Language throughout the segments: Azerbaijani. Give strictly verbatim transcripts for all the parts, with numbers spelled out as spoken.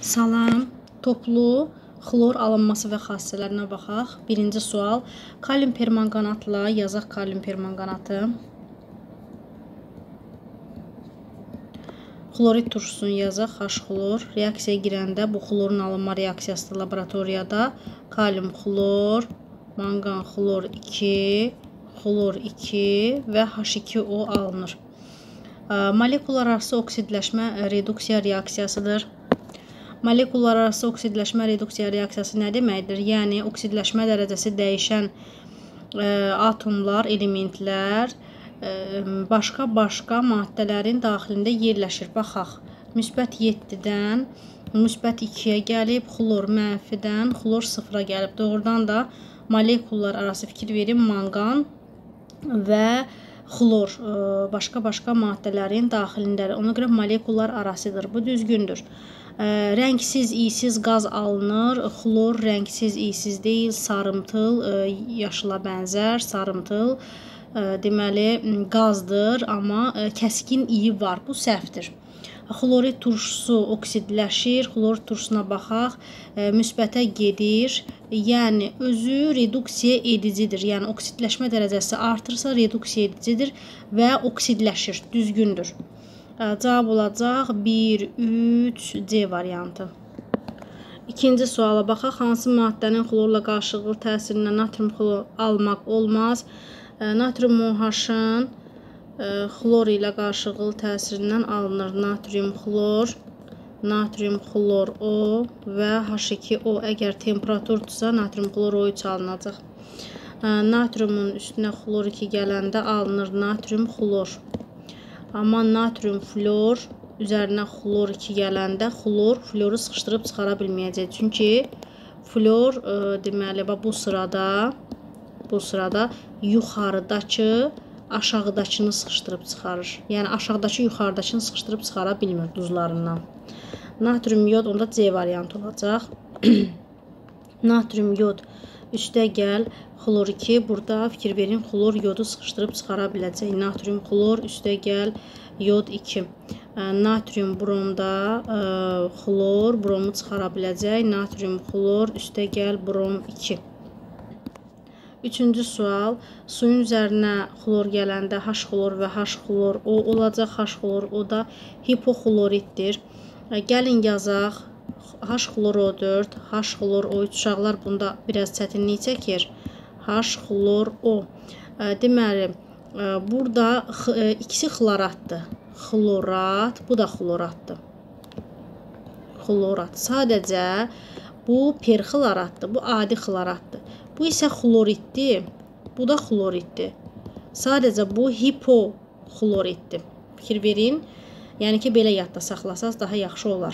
Salam, toplu xlor alınması və xassələrinə baxaq. Birinci sual, kalium permanqanatla yazaq kalium permanqanatı. Xlorid turşusunu yazaq, H-xlor. Reaksiyaya girəndə bu xlorun alınma reaksiyası laboratoriyada kalium xlor, manqan xlor iki, xlor iki və H iki O alınır. Molekullar arası oksidləşmə reduksiya reaksiyasıdır. Molekullar arası oksidləşmə reduksiya reaksiyası nə deməkdir? Yəni, oksidləşmə dərəcəsi dəyişən e, atomlar, elementlər başqa-başqa maddələrin daxilində yerləşir. Baxaq, müsbət yeddidən müsbət ikiyə gəlib, xlor mənfidən xlor sıfıra gəlib. Doğrudan da molekullar arası fikir verin, manqan və xlor başqa-başqa maddələrin daxilindədir. Ona görə molekullar arasıdır. Bu düzgündür. Rəngsiz, iysiz qaz alınır. Xlor rəngsiz, iysiz deyil, sarımtıl, yaşıla bənzər, sarımtıl deməli qazdır, amma kəskin iyi var. Bu səhvdir. Xlorid turşusu oksidləşir. Xlorid turşusuna baxaq. Müsbətə gedir. Yəni, özü reduksiya edicidir. Yəni, oksidləşmə dərəcəsi artırsa reduksiya edicidir və oksidləşir. Düzgündür. Cavab olacaq bir, üç, C variantı. İkinci suala baxaq. Hansı maddənin xlorla qarşılıqlı təsirindən natrium xlor almaq olmaz? Natrium OH-ın xlor ilə qarşılıqlı təsirindən alınır. Natrium xlor, natrium xlor O və H iki O. Əgər temperaturdursa, natrium xlor O üç alınacaq. Natriumun üstünə xlor iki gələndə alınır natrium xlor. Amma natrium flor üzərinə xlor iki gələndə xlor floru sıxışdırıb çıxara bilməyəcək. Çünki flor e, deməli bu sırada bu sırada yuxarıdakı aşağıdakını sıxışdırıb çıxarır. Yəni aşağıdakı yuxarıdakını sıxışdırıb çıxara bilmir duzlarından. Natrium yod onda C variantı olacaq. Natrium yod üstə gəl xlor iki. Burada fikir verin, xlor yodu sıxışdırıb çıxara biləcək. Natrium xlor üstə gəl yod iki. Natrium bromda e, xlor bromu çıxara biləcək. Natrium xlor üstə gəl brom iki. Üçüncü sual, suyun üzərinə xlor gələndə H xlor və H xlor O olacaq. H xlor O da hipoxloriddir. Gəlin yazaq. H xlor O dörd, H xlor O üç. Uşaqlar bunda biraz çətinlik çəkir. H xlor O. Deməli, burada ikisi xloratdır. Xlorat, bu da xloratdır. Xlorat. Sadəcə bu perxloratdır, bu adi xloratdır. Bu isə xloriddir, bu da xloriddir. Sadəcə bu hipoxloriddir. Fikir verin. Yəni ki, belə yadda saxlasaz daha yaxşı olar.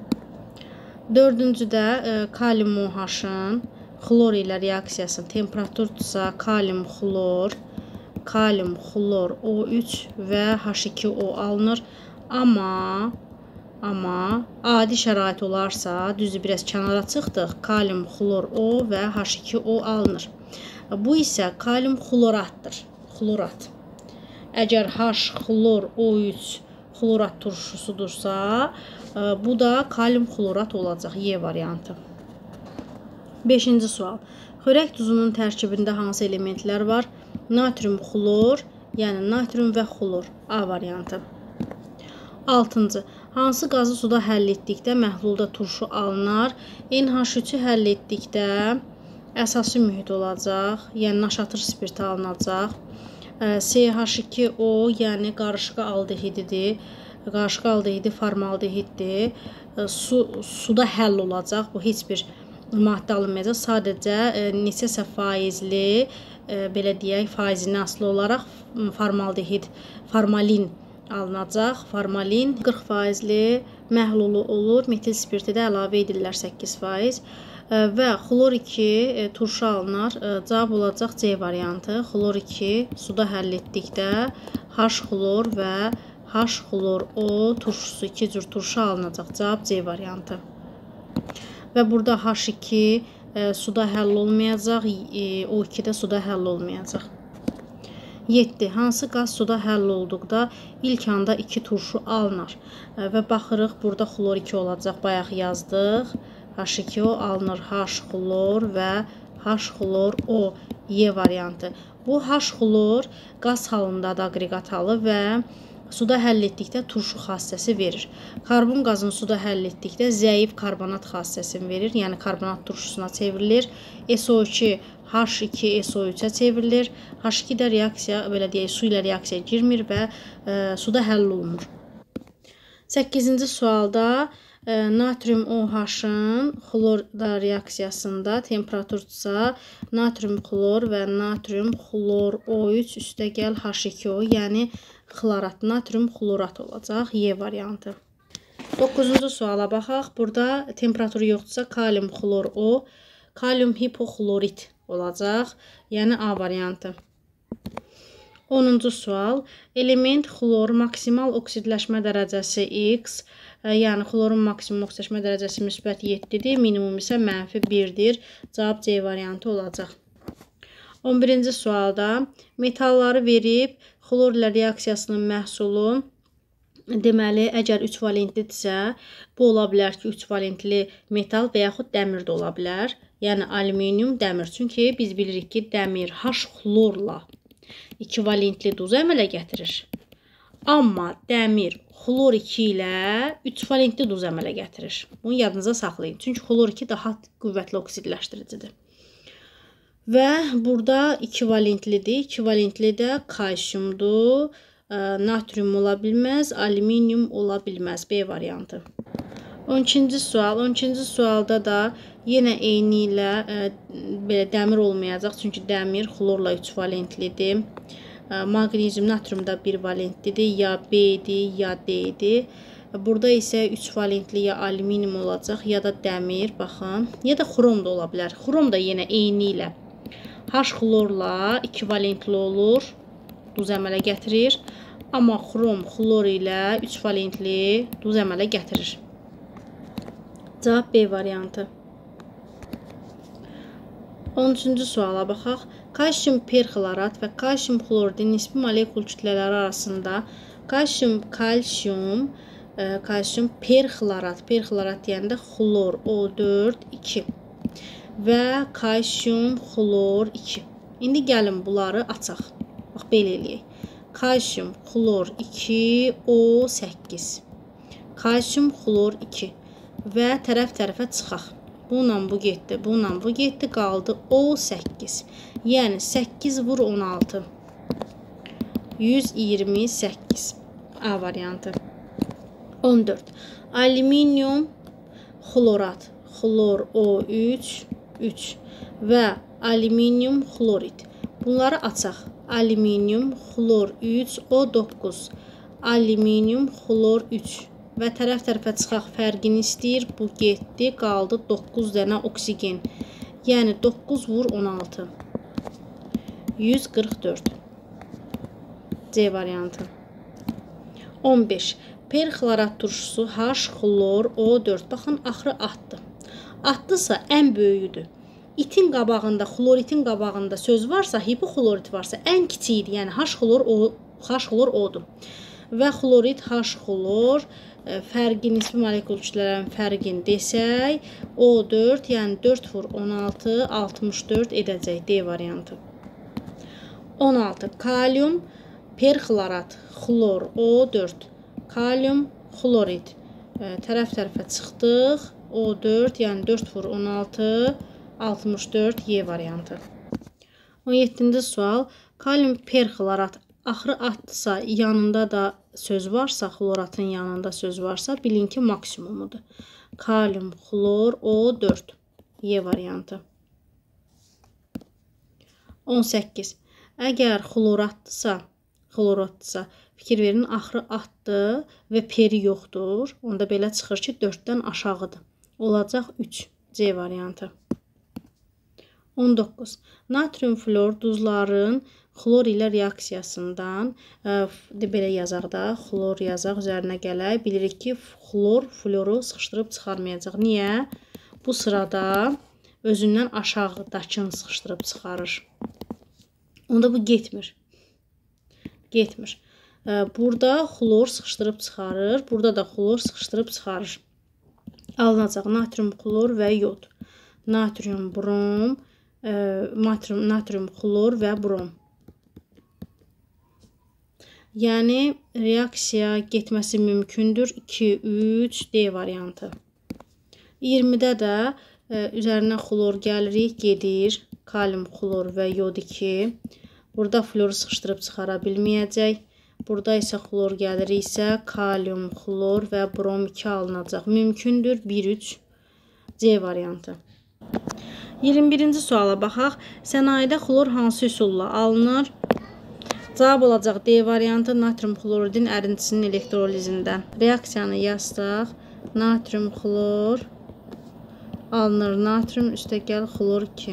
Dördüncüdə e, kalium OH-ın xlor ilə reaksiyası temperaturdursa kalium xlor, kalium xlor O üç və H iki O alınır. Amma amma adi şərait olarsa, düzü biraz kənara çıxdıq, kalium xlor O və H iki O alınır. Bu isə kalium xloratdır. Xlorat. Əgər H xlor O üç xlorat turşusudursa, bu da kalium xlorat olacaq. Y variantı. Beşinci sual. Xörək duzunun tərkibində hansı elementlər var? Natrium xlor, yəni natrium və xlor. A variantı. Altıncı. Hansı qazı suda həll etdikdə məhlulda turşu alınar? N H üçü həll etdikdə əsası mühit olacaq, yəni naşatır spirti alınacaq. C H iki O, yəni qarışıq aldehididir. Qarışıq aldehidi formaldehiddir. Su, suda həll olacaq. Bu heç bir maddə alınmayacaq. Sadəcə e, neçəsə faizli, e, belə deyək, faizindən asılı olaraq formaldehid, formalin alınacaq. Formalin qırx faizli məhlulu olur. Metil spirti də əlavə edirlər səkkiz faiz. E, və xlor iki e, turşu alınar. E, cavab olacaq C variantı. Xlor iki suda həll etdikdə H xlor və H xlor O turşusu iki cür turşu alınacaq. Cavab C variantı. Və burada H iki e, suda həll olmayacaq, e, O iki də suda həll olmayacaq. yeddi. Hansı qaz suda həll olduqda ilk anda iki turşu alınır? Və baxırıq, burada xlor iki olacaq, bayaq yazdıq. H iki O alınır, H xlor və H xlor O, E variantı. Bu H xlor qaz halındadır, aqreqat halı və suda həll etdikdə turşu xassəsi verir. Karbon qazını suda həll etdikdə zəif karbonat xassəsini verir, yəni karbonat turşusuna çevrilir. S O iki H iki S O üçə çevrilir. H iki də reaksiya, belə deyək, su ilə reaksiya girmir və e, suda həll olunur. səkkizinci sualda e, natrium OH-ın xlorda reaksiyasında temperatursa natrium xlor və natrium xlor O üç üstə gəl H iki O, yəni xlorat, natrium xlorat olacaq, E variantı. doqquzuncu suala baxaq. Burada temperaturu yoxdursa kalium xlor O, kalium hipoxlorit olacaq, yəni A variantı. onuncu sual. Element xlor maksimal oksidləşmə dərəcəsi X, yəni xlorun maksimum oksidləşmə dərəcəsi müsbət yeddidir, minimum isə mənfi birdir. Cavab C variantı olacaq. on birinci sualda metalları verib xlor ilə reaksiyasının məhsulu, deməli, əgər üç valentlidirsə, bu ola bilər ki, üç valentli metal və yaxud dəmir də ola bilər. Yəni alüminium, dəmir. Çünki biz bilirik ki, dəmir H xlorla iki valentli duz əmələ gətirir. Amma dəmir xlor iki ilə üç valentli duz əmələ gətirir. Bunu yadınıza saxlayın. Çünki xlor iki daha qüvvətli oksidləşdiricidir. Və burada iki valentlidir. iki valentli də kalsiumdur. Natrium ola bilməz, alüminium ola bilməz. B variantı. on ikinci sual. on ikinci sualda da yenə eyni ilə e, belə dəmir olmayacaq. Çünki dəmir xlorla üç valentlidir. E, Maqnezium, natrium da bir valentlidir. Ya B-dir, ya D-dir. Burada isə üç valentli ya alüminium olacaq, ya da dəmir, baxın. Ya da xrom da ola bilər. Xrom da yenə eyni ilə H xlorla iki valentli olur. Duz əmələ gətirir. Amma xrom xlor ilə üç valentli duz əmələ gətirir. Cavab B variantı. on üçüncü suala baxaq. Kalsium perxlorat və kalsium xloridin nisbi molekul kütlələri arasında kalsium, kalsium, e, kalsium perxlorat, perxlorat deyəndə xlor O dörd iki və kalsium xlor iki. İndi gəlin bunları açaq. Bax, belə eləyək. Kalsium xlor iki O səkkiz. Kalsium xlor iki. Və tərəf-tərəfə çıxaq. Bununla bu getdi, bununla bu getdi, qaldı O səkkiz. Yəni səkkiz vur on altı. yüz iyirmi səkkiz. A variantı. on dörd. Alüminium xlorat, xlor O üç, üç və alüminium xlorid. Bunları açaq. Alüminium xlor üç O doqquz. Alüminium xlor üç. Və tərəf-tərəfə çıxaq, fərqini istəyir. Bu getdi, qaldı doqquz dənə oksigen. Yəni doqquz vur on altı. yüz qırx dörd. C variantı. on beş. Perxlorat turşusu H xlor O dörd. Baxın, axırı atdı. Atdısa ən böyüdür. İtin qabağında, xloritin qabağında söz varsa, hipoxlorit varsa, ən kiçiyidir. Yəni H xlor O, H xlor O'dur. Və xlorid H xlor fərqi, nisbi molekul kütlələrin fərqini desək, O dörd, yəni dörd vur on altı, altmış dörd edəcək. D variantı. on altı. Kalium perxlorat, xlor O dörd. Kalium xlorid. Tərəf-tərəfə çıxdıq. O dörd, yəni dörd vur on altı, altmış dörd. Y variantı. on yeddinci sual. Kalium perxlorat axırı atdısa, yanında da söz varsa, xloratın yanında söz varsa, bilin ki, maksimumudur. Kalium xlor O dörd. Y variantı. on səkkiz. Əgər xloratdırsa, xloratdırsa, fikir verin, axırı atdı və peri yoxdur. Onda belə çıxır ki, dörddən aşağıdır. Olacaq üç. C variantı. on doqquz. Natrium flor duzların xlor ilə reaksiyasından, e, belə yazaq da, xlor yazaq, üzərinə gələk. Bilirik ki, xlor floru sıxışdırıb çıxarmayacaq. Niyə? Bu sırada özündən aşağıdakını sıxışdırıb çıxarır. Onda bu getmir. getmir. Burada xlor sıxışdırıb çıxarır. Burada da xlor sıxışdırıb çıxarır. Alınacaq natrium xlor və yod. Natrium brom, natrium, natrium xlor və brom. Yəni reaksiya getməsi mümkündür. iki, üç, D variantı. iyirmidə də üzərinə xlor gəlirik, gedir. Kalium xlor və yod iki. Burada floru sıxışdırıb çıxara bilməyəcək. Burada isə xlor gəliriksə kalium xlor və brom iki alınacaq. Mümkündür bir, üç, C variantı. iyirmi birinci suala baxaq. Sənayedə xlor hansı üsulla alınır? Cavab olacaq D variantı, natrium xloridin ərintisinin elektrolizində. Reaksiyanı yazdıq. Natrium xlor alınır. Natrium üstəgəl xlor iki.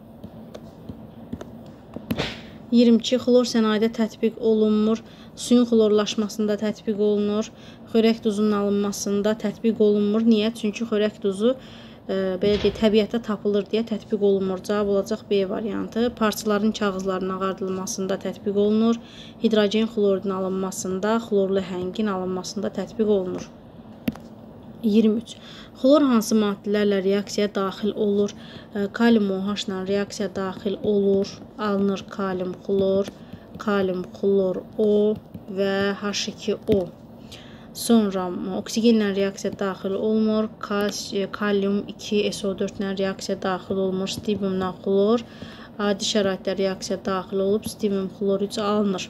iyirmi iki. Xlor sənayedə tətbiq olunmur. Suyun xlorlaşmasında tətbiq olunur. Xörək duzunun alınmasında tətbiq olunmur. Niyə? Çünki xörək duzu e, belə deyək, təbiətdə tapılır deyə tətbiq olunmur. Cavab olacaq B variantı. Parçaların kağızların ağardılmasında tətbiq olunur. Hidrogen xloridin alınmasında, xlorlu həngin alınmasında tətbiq olunur. iyirmi üç. Xlor hansı maddələrlə reaksiyaya daxil olur? Kalium OH-la reaksiya daxil olur. Alınır kalium xlor, kalium xlor O və H iki O. Sonra oksigenlə reaksiya daxil olmur. Kalium iki S O dörd ilə reaksiya daxil olmur. Stibiumla xlor adi şəraitdə reaksiya daxil olub. Stibium xlor üç alınır.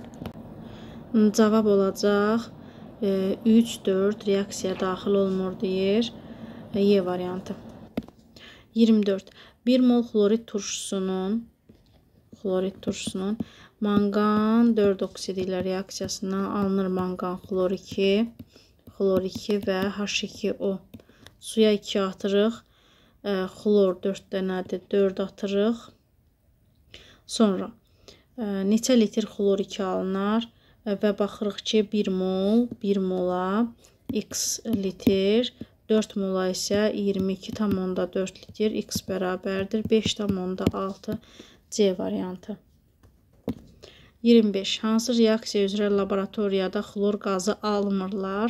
Cavab olacaq üç, dörd reaksiya daxil olmur deyir. Y variantı. iyirmi dörd. bir mol xlorid turşusunun xlorid turşusunun mangan dörd oksidi ilə reaksiyasından alınır mangan xlor iki, xlor iki və H iki O. Suya iki atırıq. Xlor dörd dənədir, dörd atırıq. Sonra neçə litr xlor iki alınır? Və baxırıq ki, bir mol, bir mola X litr, dörd mola isə iyirmi iki tam onda dörd litr, X bərabərdir beş tam onda altı, C variantı. iyirmi beş. Hansı reaksiya üzrə laboratoriyada xlor qazı almırlar?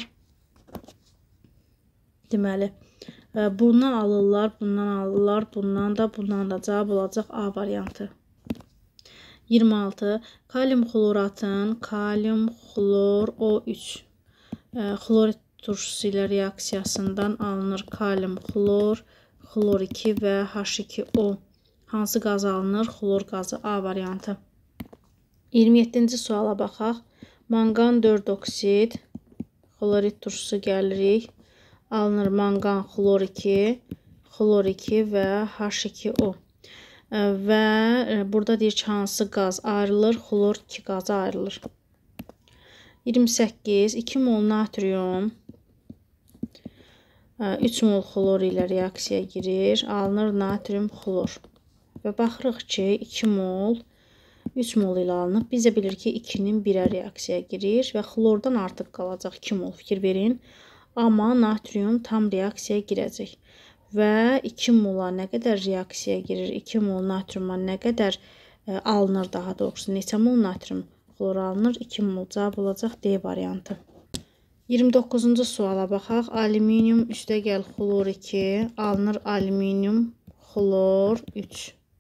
Deməli, bundan alırlar, bundan alırlar, bundan da, bundan da. Cavab olacaq A variantı. iyirmi altı. Kalium xloratın kalium xlor O üç xlorid turşusu ilə reaksiyasından alınır kalium xlor, xlor iki və H iki O. Hansı qaz alınır? Xlor qazı A variantı. iyirmi yeddinci suala baxaq. Mangan dörd oksid, xlorid turşusu gəlirik. Alınır mangan xlor iki, xlor iki və H iki O. Və burada deyir ki, hansı qaz ayrılır? Xlor iki qazı ayrılır. iyirmi səkkiz. iki mol natrium üç mol xlor ilə reaksiya girir. Alınır natrium xlor. Və baxırıq ki, iki mol üç mol ilə alınıb. Biz də bilir ki, ikinin birə reaksiya girir və xlordan artıq qalacaq iki mol. Fikir verin. Amma natrium tam reaksiyaya girəcək. Və iki mola nə qədər reaksiya girir? iki mol natriuma nə qədər e, alınır daha doğrusu? Neçə mol natrium xlor alınır? iki mol. Cavab olacaq D variantı. iyirmi doqquzuncu suala baxaq. Alüminium üstəgəl xlor iki alınır alüminium xlor üç.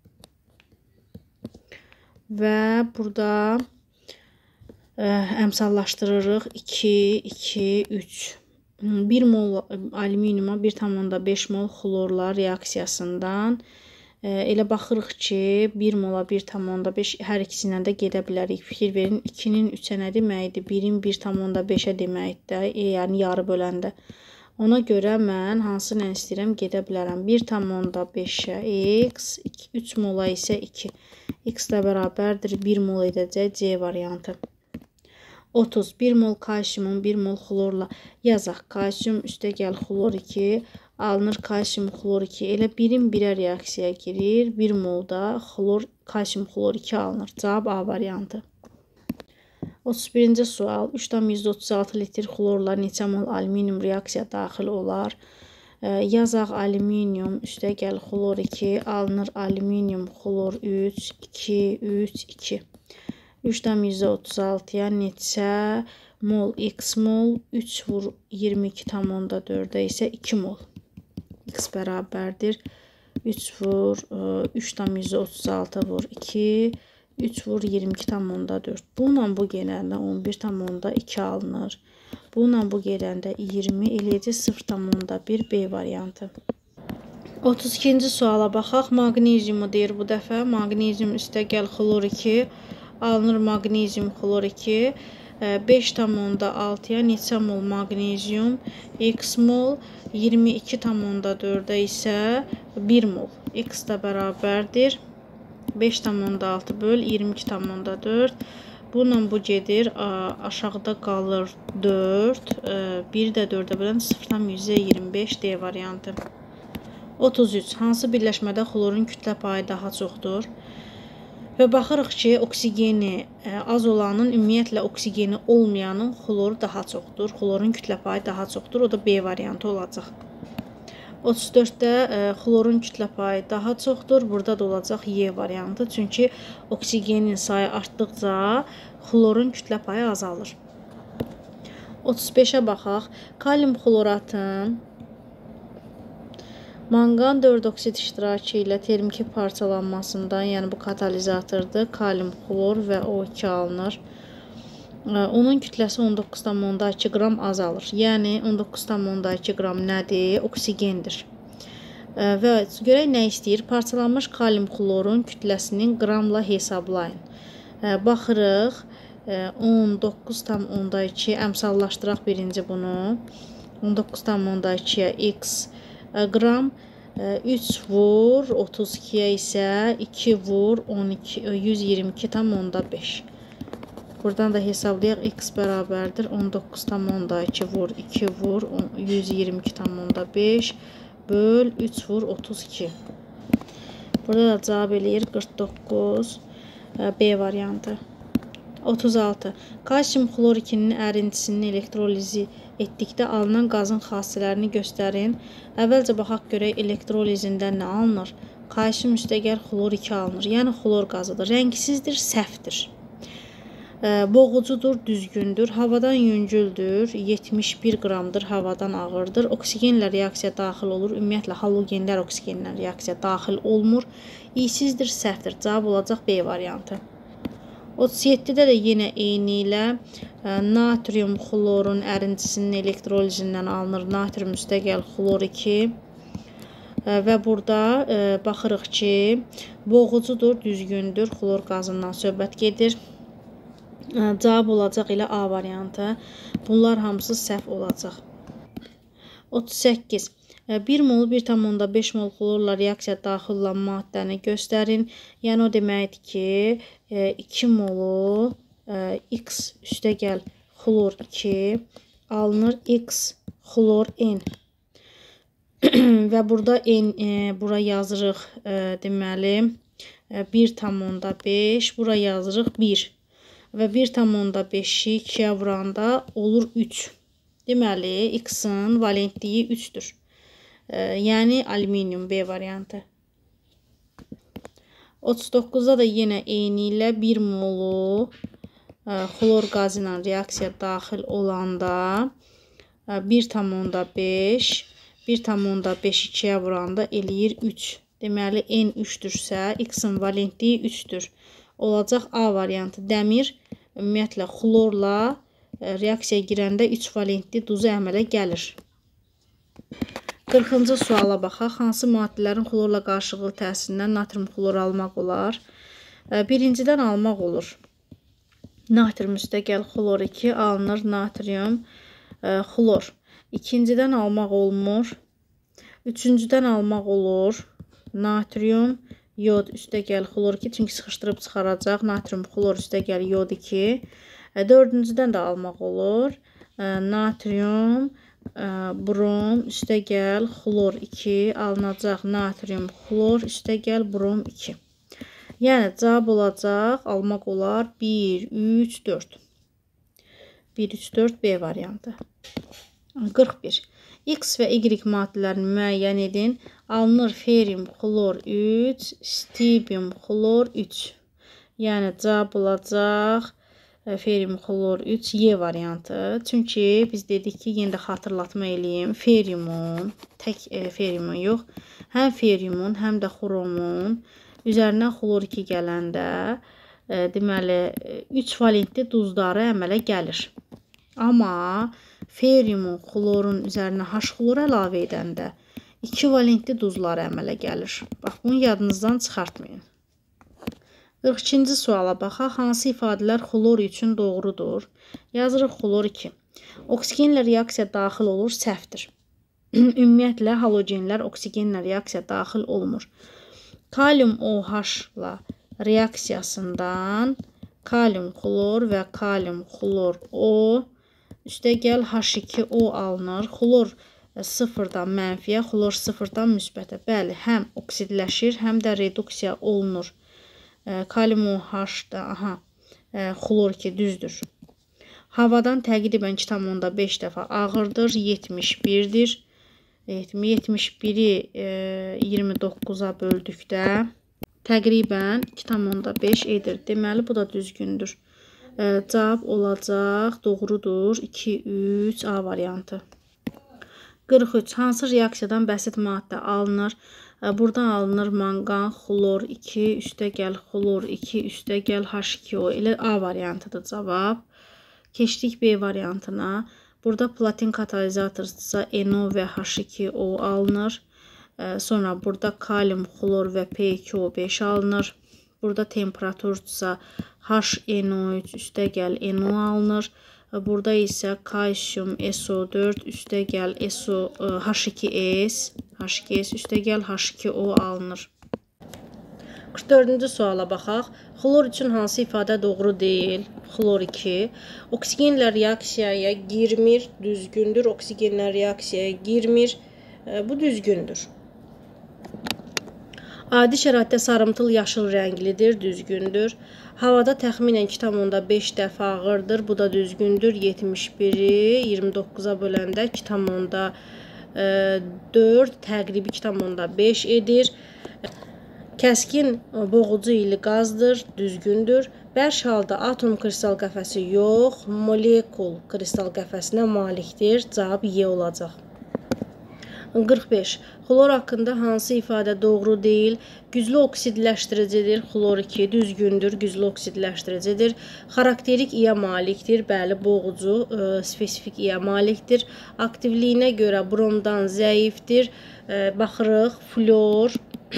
Və burada e, əmsallaşdırırıq iki, iki, üç. bir mol alüminiuma bir tam onda beş mol xlorla reaksiyasından e, elə baxırıq ki, bir mola bir tam onda beş hər ikisindən də gedə bilərik. Fikir verin, ikinin üçə nə deməkdir? birin bir tam onda beşə deməkdir. E, yəni yarı böləndə. Ona görə mən hansı ilə istəyirəm gedə bilərəm. bir tam onda beşə X, üç mola isə iki. X ilə bərabərdir bir mol edəcək C variantı. otuz. bir mol kalsiumun bir mol xlorla yazaq. Kalsium üstəgəl xlor iki alınır kalsium xlor iki. Elə birin birə reaksiyaya girir. bir molda xlor kalsium xlor iki alınır. Cavab A variantı. otuz birinci sual. üç tam yüz otuz altı litr xlorla neçə mol alüminium reaksiya daxil olar? E, yazaq alüminium üstəgəl xlor iki alınır alüminium xlor üç, iki, üç, iki. üçdən yüz otuz altıya neçə mol x mol, üç vur iyirmi iki tam onda dördə isə iki mol. X bərabərdir. üç vur üçdən yüz otuz altı vur iki, üç vur iyirmi iki tam onda dörd. Bununla bu gələndə on bir tam onda iki alınır. Bununla bu gələndə iyirmi eləyəcək sıfır tam onda bir B variantı. otuz ikinci suala baxaq. Maqneziumu deyir bu dəfə. Maqnezium üstəgəl xlor iki alınır. Maqnezium xlor iki beş tam onda altıya neçə mol maqnezium x mol, iyirmi iki tam onda dördə isə bir mol. X da bərabərdir. beş tam onda altı böl iyirmi iki tam onda dörd. Bununla bu gedir. Aşağıda qalır dörd. bir də dördə bölən sıfır tam yüz iyirmi beş D variantı. otuz üç. Hansı birləşmədə xlorun kütlə payı daha çoxdur? Və baxırıq ki, oksigeni az olanın, ümumiyyətlə oksigeni olmayanın xlor daha çoxdur. Xlorun kütlə payı daha çoxdur. O da B variantı olacaq. otuz dörddə xlorun kütlə payı daha çoxdur. Burada da olacaq Y variantı. Çünki oksigenin sayı artdıqca xlorun kütlə payı azalır. otuz beşə baxaq. Kalium xloratın manqan dörd oksid iştirakı ilə termiki parçalanmasından, yəni bu katalizatordur, kalium xlor və O iki alınır. Onun kütləsi on doqquz tam onda iki qram azalır. Yəni on doqquz tam onda iki qram nədir? Oksigendir. Və görək nə istəyir? Parçalanmış kalium xlorun kütləsinin qramla hesablayın. Baxırıq on doqquz tam onda iki, əmsallaşdıraq birinci bunu. on doqquz tam onda ikiyə x qram, üç vur otuz ikiyə isə iki vur on iki, yüz iyirmi iki tam onda beş. Buradan da hesablayaq. X bərabərdir. on doqquz tam onda iki vur iki vur yüz iyirmi iki tam onda beş böl üç vur otuz iki. Burada da cavab eləyir qırx doqquz B variantı. otuz altı. Kalsium xlor ikinin ərintisinin elektrolizi etdikdə alınan qazın xassələrini göstərin. Əvvəlcə baxaq görək elektrolizində nə alınır? Kalsium üstəgəl xlor iki alınır. Yəni xlor qazıdır. Rəngsizdir, səhvdir. Boğucudur, düzgündür. Havadan yüngüldür. yetmiş bir qramdır. Havadan ağırdır. Oksigenlə reaksiya daxil olur. Ümumiyyətlə halogenlər oksigenlə reaksiya daxil olmur. İysizdir, səhvdir. Cavab olacaq B variantı. otuz yeddidə də yenə eyni ilə natrium xlorun ərintisinin elektrolizindən alınır. Natrium üstəgəl xlor iki. Və burada baxırıq ki, boğucudur, düzgündür. Xlor qazından söhbət gedir. Cavab olacaq ilə A variantı. Bunlar hamısı səhv olacaq. otuz səkkiz. bir mol bir tam onda beş mol xlorla reaksiya daxil olan maddəni göstərin. Yəni o deməkdir ki, iki molu X üstəgəl xlor iki alınır X xlor N. Və burada N bura yazırıq deməli bir tam onda beş, bura yazırıq bir. Və bir tam onda beşi ikiyə vuranda olur üç. Deməli, X-in valentliyi üçdür. Yəni alüminium B variantı. otuz doqquzda da yenə eyni ilə bir molu xlor qazı ilə reaksiya daxil olanda bir tam onda beş, bir tam onda beş ikiyə vuranda eləyir üç. Deməli, N üçdürsə, X-in valentliyi üçdür. Olacaq A variantı. Dəmir ümumiyyətlə xlorla reaksiyaya girəndə üç valentli duzu əmələ gəlir. qırxıncı suala baxaq. Hansı maddələrin xlorla qarşılıqlı təsirindən natrium xlor almaq olar? Birincidən almaq olur. Natrium üstəgəl xlor iki alınır natrium xlor. İkincidən almaq olmur. Üçüncüdən almaq olur. Natrium yod üstəgəl xlor iki. Çünki sıxışdırıb çıxaracaq. Natrium xlor üstəgəl yod iki. Dördüncüdən də almaq olur. Natrium brom üstəgəl xlor iki alınacaq. Natrium xlor üstəgəl brom iki. Yəni cavab olacaq, almaq olar bir, üç, dörd. bir, üç, dörd B variantı. qırx bir. X və Y maddələrini müəyyən edin. Alınır ferium xlor üç, stibium xlor üç. Yəni cavab olacaq ferium xlor üç Y variantı. Çünki biz dedik ki, yenə də xatırlatma eləyim. Feriumun, tək e, feriumun yox, həm feriumun, həm də xromun üzərinə xlor iki gələndə e, deməli üç valentli duzları əmələ gəlir. Amma feriumun, xlorun üzərinə H xlor əlavə edəndə iki valentli duzları əmələ gəlir. Bax, bunu yadınızdan çıxartmayın. qırx ikinci suala baxaq. Hansı ifadələr xlor üçün doğrudur? Yazırıq xlor iki. Oksigenlə reaksiya daxil olur, səhvdir. Ümumiyyətlə, halogenlər oksigenlə reaksiya daxil olmur. Kalium OH-la reaksiyasından kalium xlor və kalium xlor O üstə gəl H iki O alınır. Xlor sıfırdan mənfiyə, xlor sıfırdan müsbətə. Bəli, həm oksidləşir, həm də reduksiya olunur. Kalium OH-da, aha, xlor iki düzdür. Havadan təqribən iki tam onda beş dəfə ağırdır, yetmiş birdir. yetmiş biri iyirmi doqquza böldükdə təqribən iki tam onda beş edir. Deməli, bu da düzgündür. Cavab olacaq, doğrudur, iki, üç, A variantı. qırx üç. Hansı reaksiyadan bəsit maddə alınır? Buradan alınır manqan, xlor iki, üstə gəl xlor iki, üstə gəl H iki O. Elə A variantıdır cavab. Keçdik B variantına. Burada platin katalizatordursa NO və H iki O alınır. Sonra burada kalium, xlor və P iki O beş alınır. Burada temperaturdursa H N O üç üstə gəl NO alınır. Burada isə kalsium S O dörd üstə gəl H iki S, H iki S üstə gəl H iki O alınır. qırx dördüncü suala baxaq. Xlor üçün hansı ifadə doğru deyil? Xlor iki. Oksigenlə reaksiyaya girmir, düzgündür. Oksigenlə reaksiyaya girmir, bu düzgündür. Adi şəraitdə sarımtıl yaşıl rənglidir, düzgündür. Havada təxminən iki tam onda beş dəfə ağırdır, bu da düzgündür. yetmiş biri iyirmi doqquza böləndə iki tam onda dörd, təqribi iki tam onda beş edir. Kəskin boğucu ili qazdır, düzgündür. Bərk halda atom kristal qəfəsi yox, molekul kristal qəfəsinə malikdir. Cavab Y olacaq. qırx beş. Xlor haqqında hansı ifadə doğru deyil? Güclü oksidləşdiricidir. Xlor iki düzgündür, güclü oksidləşdiricidir. Xarakterik iya malikdir. Bəli, boğucu, e, spesifik iya malikdir. Aktivliyinə görə bromdan zəifdir. E, baxırıq, flor,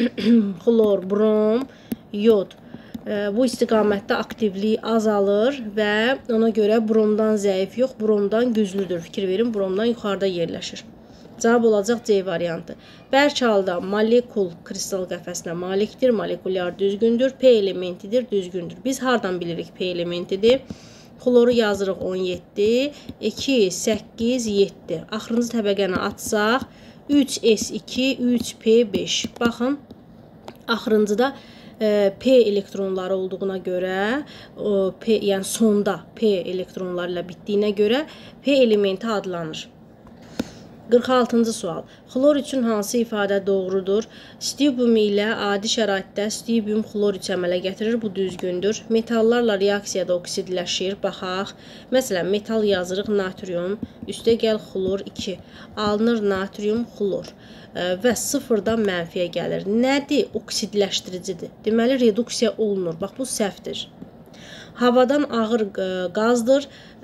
xlor, brom, yod. E, bu istiqamətdə aktivliyi azalır və ona görə bromdan zəif yox, bromdan güclüdür. Fikir verin, bromdan yuxarıda yerləşir. Cavab olacaq C variantı. Bərk halda molekul kristal qəfəsinə malikdir, molekulyar düzgündür, P elementidir, düzgündür. Biz hardan bilirik P elementidir? Xloru yazırıq on yeddi, iki, səkkiz, yeddi. Axırıncı təbəqəni atsaq, üç S iki, üç P beş. Baxın, axırıncıda e, P elektronları olduğuna görə, o, P, yəni sonda P elektronları ilə bitdiyinə görə P elementi adlanır. qırx altıncı sual. Xlor üçün hansı ifadə doğrudur? Stibium ilə adi şəraitdə stibium xlor üç əmələ gətirir. Bu düzgündür. Metallarla reaksiyada oksidləşir. Baxaq. Məsələn, metal yazırıq natrium. Üstə gəl xlor iki. Alınır natrium xlor. Və sıfırdan mənfiyə gəlir. Nədir? Oksidləşdiricidir. Deməli, reduksiya olunur. Bax, bu səhvdir. Havadan ağır qazdır.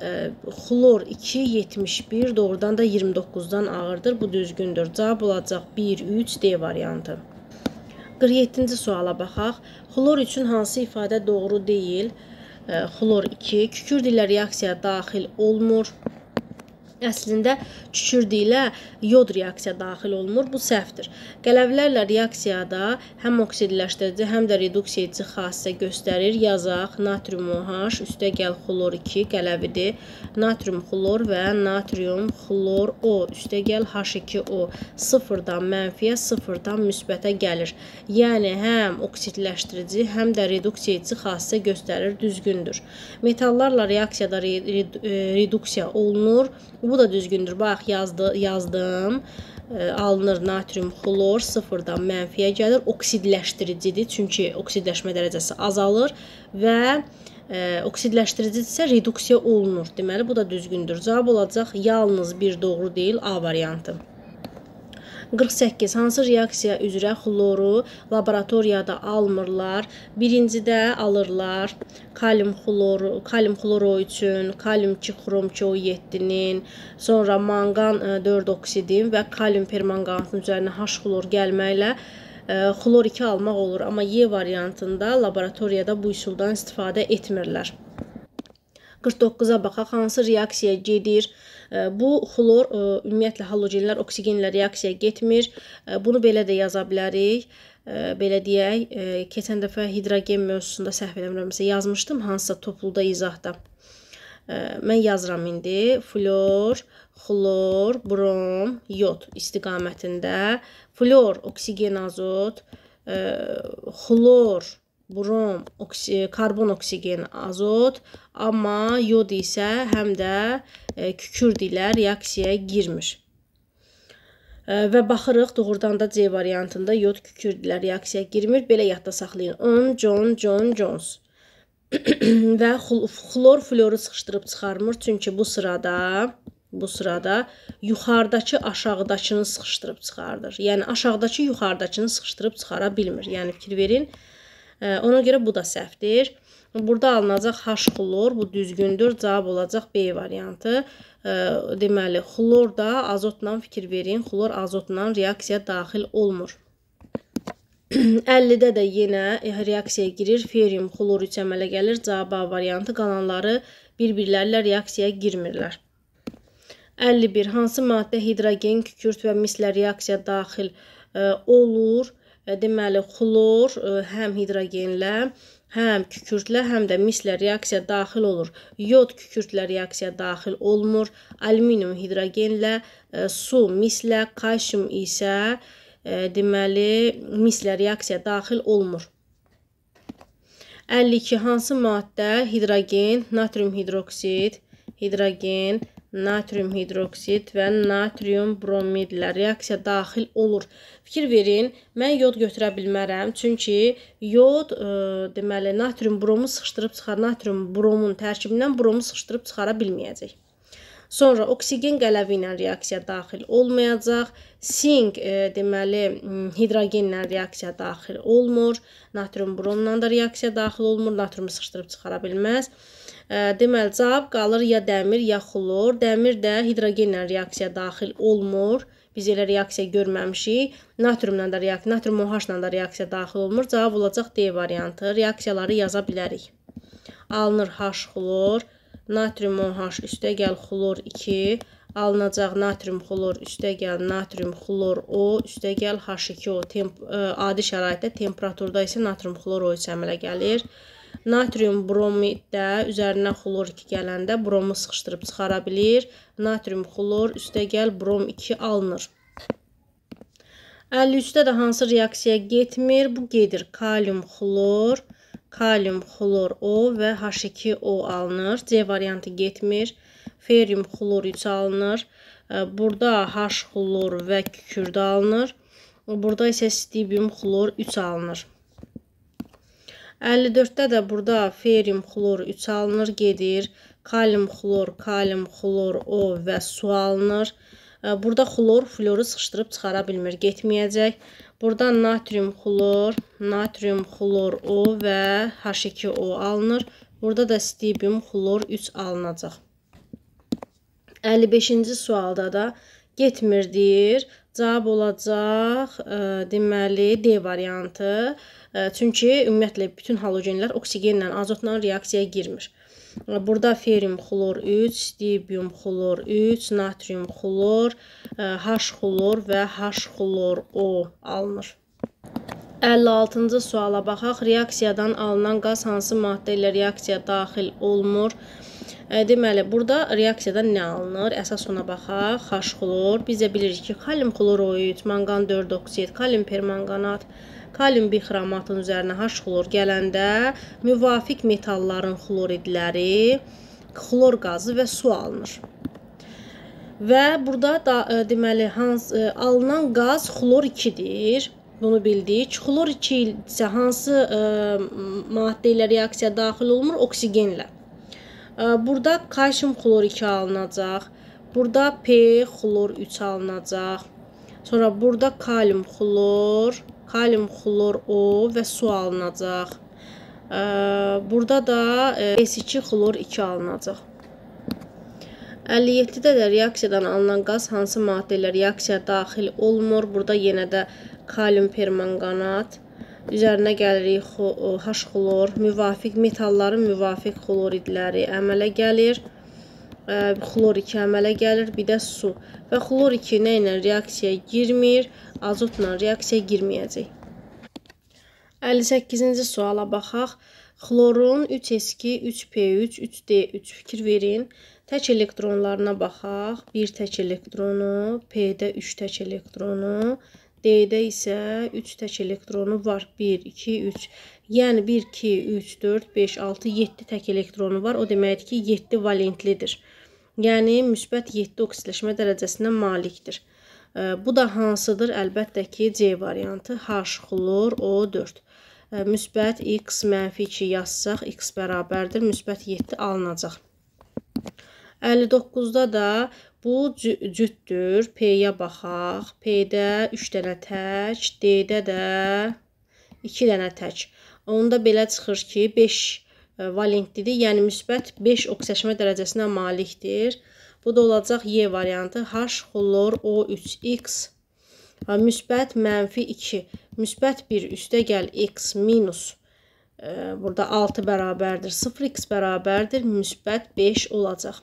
Xlor iki, yetmiş bir, doğrudan da iyirmi doqquzdan ağırdır. Bu düzgündür. Cavab olacaq bir, üç, D variantı. qırx yeddinci suala baxaq. Xlor üçün hansı ifadə doğru deyil? Xlor iki. Kükürt ilə reaksiya daxil olmur. Əslində, kükürt ilə yod reaksiya daxil olmur. Bu səhvdir. Qələvlərlə reaksiyada həm oksidləşdirici, həm də reduksiya edici xassisə göstərir. Yazaq, natrium OH, üstə gəl xlor iki qələvidir. Natrium xlor və natrium xlor O, üstə gəl H iki O. Sıfırdan mənfiyə, sıfırdan müsbətə gəlir. Yəni, həm oksidləşdirici, həm də reduksiya edici xassisə göstərir. Düzgündür. Metallarla reaksiyada reduksiya olunur. Bu Bu da düzgündür. Bax, yazdı, yazdım. E, alınır natrium xlor sıfırdan mənfiyə gəlir. Oksidləşdiricidir. Çünki oksidləşmə dərəcəsi azalır və e, oksidləşdiricidir isə reduksiya olunur. Deməli, bu da düzgündür. Cavab olacaq yalnız bir doğru deyil, A variantı. qırx səkkiz. Hansı reaksiya üzrə xloru laboratoriyada almırlar? Birincidə alırlar kalium xloru, kalium xloru üçün kalium iki xrom iki o yeddinin, sonra manqan dörd oksidin və kalium permanganatın üzərinə H xlor gəlməklə xlor iki almaq olur. Amma Y variantında laboratoriyada bu üsuldan istifadə etmirlər. qırx doqquza baxaq, hansı reaksiya gedir? Bu xlor ümumiyyətlə halogenlər oksigenlə reaksiyaya getmir. Bunu belə də yaza bilərik. Belə deyək, keçən dəfə hidrogen mövzusunda səhv eləmirəmsə yazmışdım hansısa topluda izahda. Mən yazıram indi. Flor, xlor, brom, yod istiqamətində. Flor, oksigen, azot, xlor, brom, oksi, karbon, oksigen, azot, amma yod isə həm də e, kükürt ilə reaksiyaya girmir. E, və baxırıq, doğrudan da C variantında yod kükürt ilə reaksiyaya girmir. Belə yadda saxlayın. on, John, John, Jones. Və xlor floru sıxışdırıb çıxarmır. Çünki bu sırada bu sırada yuxarıdakı aşağıdakını sıxışdırıb çıxardır. Yəni aşağıdakı yuxarıdakını sıxışdırıb çıxara bilmir. Yəni fikir verin. Ona görə bu da səhvdir. Burada alınacaq H xlor, bu düzgündür. Cavab olacaq B variantı. Deməli, xlor da azotla fikir verin. Xlor azotla reaksiya daxil olmur. əllidə də yenə reaksiyaya girir. Ferium xlor üç əmələ gəlir. Cavab A variantı. Qalanları bir-birlərlə reaksiyaya girmirlər. əlli bir. Hansı maddə hidrogen, kükürt və mislə reaksiya daxil olur? Deməli, xlor həm hidrogenlə, həm kükürtlə, həm də mislə reaksiya daxil olur. Yod kükürtlə reaksiya daxil olmur. Alüminium hidrogenlə, su mislə, kalsium isə deməli mislə reaksiya daxil olmur. əlli iki. Hansı maddə hidrogen, natrium hidroksid, hidrogen, natrium hidroksid və natrium bromidlə reaksiya daxil olur. Fikir verin, mən yod götürə bilmərəm. Çünki yod e, deməli natrium bromu sıxışdırıb çıxar. Natrium bromun tərkibindən bromu sıxışdırıb çıxara bilməyəcək. Sonra oksigen qələvi ilə reaksiya daxil olmayacaq. Sink e, deməli hidrogenlə reaksiya daxil olmur. Natrium bromla da reaksiya daxil olmur. Natriumu sıxışdırıb çıxara bilməz. Deməli, cavab qalır ya dəmir, ya xlor. Dəmir də hidrogenlə reaksiya daxil olmur. Biz elə reaksiya görməmişik. Natriumla da reaksiya, natrium OH-la da reaksiya daxil olmur. Cavab olacaq D variantı. Reaksiyaları yaza bilərik. Alınır H xlor, natrium OH üstə gəl xlor iki, alınacaq natrium xlor üstə gəl natrium xlor O üstə gəl H iki O. Temp adi şəraitdə, temperaturda isə natrium xlor O üç əmələ gəlir. Natrium bromiddə üzərinə xlor iki gələndə bromu sıxışdırıb çıxara bilir. Natrium xlor üstə gəl brom iki alınır. əlli üçdə də hansı reaksiya getmir? Bu gedir. Kalium xlor, kalium xlor O və H iki O alınır. C variantı getmir. Ferium xlor üç alınır. Burada H xlor və kükürt alınır. Burada isə stibium xlor üç alınır. əlli dörddə də burada ferium xlor üç alınır, gedir. Kalium xlor, kalium xlor O və su alınır. Burada xlor floru sıxışdırıb çıxara bilmir, getməyəcək. Burada natrium xlor, natrium xlor O və H iki O alınır. Burada da stibium xlor üç alınacaq. əlli beşinci sualda da getmirdir. Cavab olacaq, e, deməli, D variantı. E, çünki ümumiyyətlə bütün halogenlər oksigenlə, azotla reaksiyaya girmir. Burada ferium xlor üç, stibium xlor üç, natrium xlor, e, H xlor və H xlor O alınır. əlli altıncı suala baxaq. Reaksiyadan alınan qaz hansı maddə ilə reaksiya daxil olmur? Deməli, burada reaksiyadan nə alınır? Əsas ona baxaq. H xlor. Biz də bilirik ki, kalium xloroid, manqan dörd oksid, kalium permanganat, kalium bixromatın üzərinə H xlor gələndə müvafiq metalların xloridləri, xlor qazı və su alınır. Və burada da e, deməli hans e, alınan qaz xlor ikidir. Bunu bildik. Xlor iki isə hansı e, maddə ilə reaksiya daxil olmur? Oksigenlə. E, burada kalsium xlor iki alınacaq. Burada P xlor üç alınacaq. Sonra burada kalium xlor, kalium xlor O və su alınacaq. E, burada da e, S iki xlor iki alınacaq. əlli yeddidə də reaksiyadan alınan qaz hansı maddə ilə reaksiya daxil olmur? Burada yenə də kalium permanganat, üzərinə gəlirik H xlor, müvafiq metalların müvafiq xloridləri əmələ gəlir. Xlor iki əmələ gəlir, bir də su. Və xlor iki nə ilə reaksiyaya girmir? Azotla reaksiyaya girməyəcək. əlli səkkizinci suala baxaq. Xlorun üç S iki, üç P üç, üç D üç fikir verin. Tək elektronlarına baxaq. bir tək elektronu, P-də üç tək elektronu, D-də isə üç tək elektronu var. bir, iki, üç. Yəni bir, iki, üç, dörd, beş, altı, yeddi tək elektronu var. O deməkdir ki, yeddi valentlidir. Yəni müsbət yeddi oksidləşmə dərəcəsinə malikdir. Bu da hansıdır? Əlbəttə ki, C variantı H xlor O dörd. Müsbət X mənfi iki yazsaq, X bərabərdir. Müsbət yeddi alınacaq. əlli doqquzda da bu cütdür. P-yə baxaq. P-də üç dənə tək, D-də də iki dənə tək. Onda belə çıxır ki, beş valentlidir. Yəni müsbət beş oksidləşmə dərəcəsinə malikdir. Bu da olacaq Y variantı H xlor O üç X. Müsbət mənfi iki. Müsbət bir üstə gəl X minus. Burada altı bərabərdir. sıfır X bərabərdir. Müsbət beş olacaq.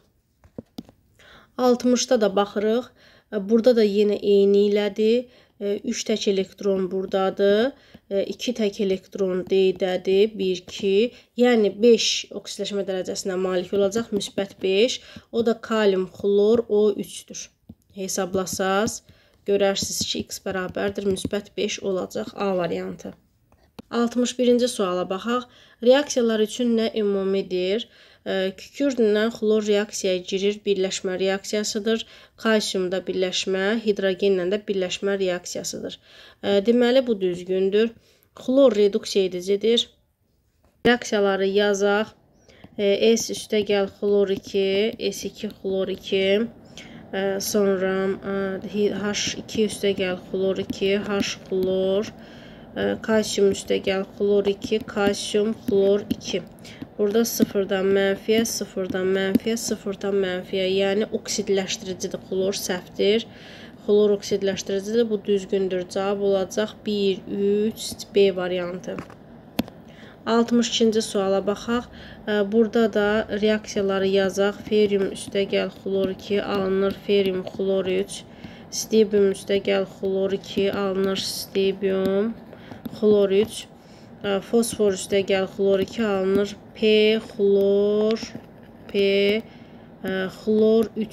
altmışda da baxırıq. Burada da yenə eyni ilədir. üç tək elektron buradadır. iki tək elektron D-dədir. bir, iki. Yəni beş oksidləşmə dərəcəsinə malik olacaq. Müsbət beş. O da kalium xlor O üçdür. Hesablasaz görərsiniz ki, X bərabərdir. Müsbət beş olacaq. A variantı. altmış birinci suala baxaq. Reaksiyalar üçün nə ümumidir? Kükürdlə xlor reaksiyaya girir, birləşmə reaksiyasıdır. Kalsiumda birləşmə, hidrogenlə də birləşmə reaksiyasıdır. Deməli, bu düzgündür. Xlor reduksiya edicidir. Reaksiyaları yazaq. S üstə gəl xlor iki, S iki xlor iki. Sonra H iki üstə gəl xlor iki, H xlor. Kalsium üstə gəl xlor iki, kalsium xlor iki. Burada sıfırdan mənfiyə, sıfırdan mənfiyə, sıfırdan mənfiyə. Yəni oksidləşdiricidir. Xlor səhvdir. Xlor oksidləşdiricidir. Bu düzgündür. Cavab olacaq bir, üç, B variantı. altmış ikinci suala baxaq. Burada da reaksiyaları yazaq. Ferium üstə gəl xlor iki, alınır ferium xlor üç. Stibium üstə gəl xlor iki, alınır stibium xlor üç. Fosfor üstə gəl xlor iki, alınır P xlor P xlor üç.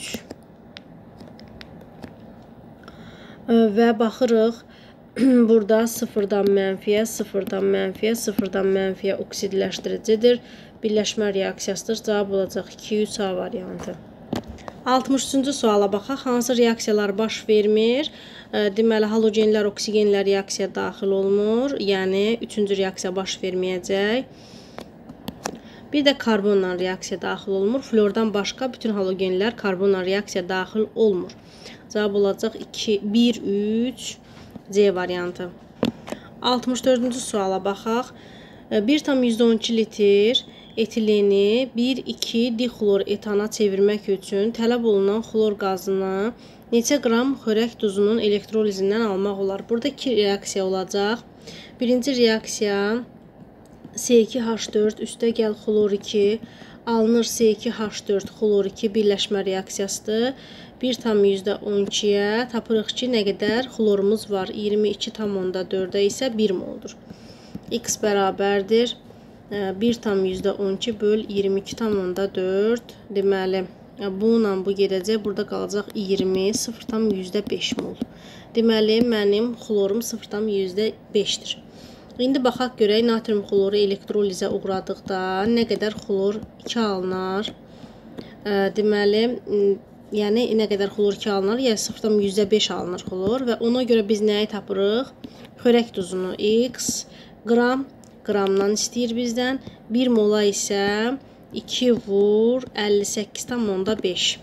Və baxırıq. Burada sıfırdan mənfiyə, sıfırdan mənfiyə, sıfırdan mənfiyə oksidləşdiricidir. Birləşmə reaksiyasıdır. Cavab olacaq iki, üç A variantı. altmış üçüncü suala baxaq. Hansı reaksiyalar baş vermir? Deməli, halogenlər oksigenlə reaksiya daxil olmur. Yəni, üçüncü reaksiya baş verməyəcək. Bir də karbonla reaksiya daxil olmur. Flordan başqa bütün halogenlər karbonla reaksiya daxil olmur. Cavab olacaq iki, bir, üç C variantı. altmış dördüncü suala baxaq. bir tam yüzdə on iki litr etileni bir iki dixlor etana çevirmək üçün tələb olunan xlor qazını neçə qram xörək duzunun elektrolizindən almaq olar? Burada iki reaksiya olacaq. Birinci reaksiya S iki H dörd üstə gəl xlor iki, alınır S iki H dörd xlor iki birləşmə reaksiyasıdır. bir tam yüzdə on ikiyə tapırıq ki, nə qədər xlorumuz var? iyirmi iki tam onda dördə isə bir moldur. X bərabərdir. bir tam yüzdə on iki böl iyirmi iki tam onda dörd. Deməli, bununla bu gedəcək. Burada qalacaq iyirmi, sıfır tam yüzdə beş mol. Deməli, mənim xlorum sıfır tam yüzdə beşdir. İndi baxaq görək, natrium xloru elektrolizə uğradıqda nə qədər xlor iki alınar? Deməli, Yəni nə qədər xlor iki alınır? Yəni sıfırdan yüzdə beş alınır xlor və ona görə biz nəyi tapırıq? Xörək duzunu x qram, qramdan istəyir bizdən. bir mola isə iki vur əlli səkkiz tam onda beş.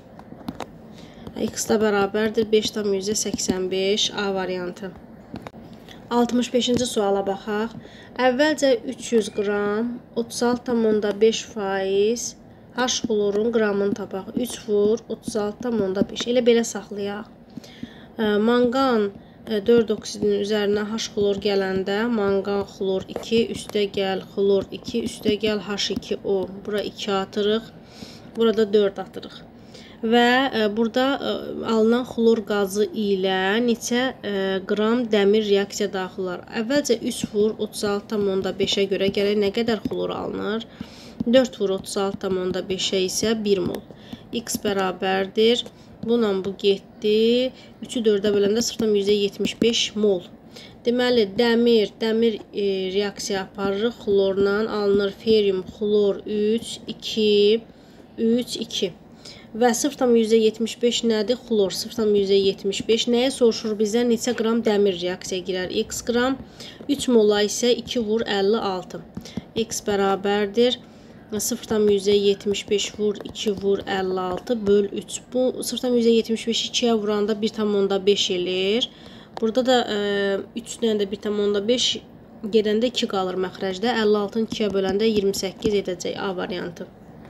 X da bərabərdir beş tam yüzdə səksən beş. A variantı. altmış beşinci suala baxaq. Əvvəlcə üç yüz qram otuz altı tam onda beş faiz H xlorun qramını tapaq. üç vur otuz altı tam onda beş. Elə belə saxlayaq. Manqan dörd oksidinin üzərinə H xlor gələndə manqan xlor iki üstə gəl xlor iki üstə gəl H iki O. Bura iki atırıq. Burada dörd atırıq. Və burada alınan xlor qazı ilə neçə qram dəmir reaksiya daxil olar? Əvvəlcə üç vur otuz altı tam onda beşə görə gələk nə qədər xlor alınır? dörd vur otuz altı tam onda beşə isə bir mol. X bərabərdir. Bununla bu getdi. üçü dördə böləndə sıfır tam yüzdə yetmiş beş mol. Deməli, dəmir, dəmir e, reaksiya aparırıq. Xlorla alınır ferium, xlor üç, iki, üç, iki. Və sıfır tam yüzdə yetmiş beş nədir? Xlor sıfır tam yüzdə yetmiş beş. Nəyə soruşur bizdən? Neçə qram dəmir reaksiya girər? X qram. üç mola isə iki vur əlli altı. X bərabərdir. sıfır tam yüzdə yetmiş beş vur iki vur əlli altı böl üç. Bu sıfır tam yüzdə yetmiş beşi ikiyə vuranda bir tam onda beş eləyir. Burada da e, üçdən də bir tam onda beş gedəndə iki qalır məxrəcdə. əlli altını ikiyə böləndə iyirmi səkkiz edəcək. A variantı.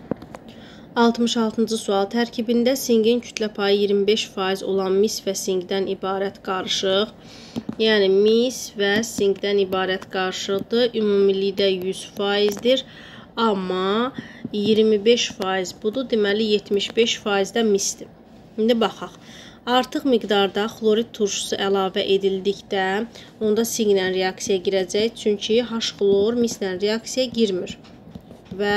altmış altıncı sual. Tərkibində singin kütlə payı iyirmi beş faiz olan mis və singdən ibarət qarışıq. Yəni mis və singdən ibarət qarışıqdır. Ümumilikdə yüz faizdir. Amma iyirmi beş faiz budur. Deməli yetmiş beş faiz də misdir. İndi baxaq. Artıq miqdarda xlorid turşusu əlavə edildikdə onda singlə reaksiya girəcək. Çünki H xlor mislə reaksiya girmir. Və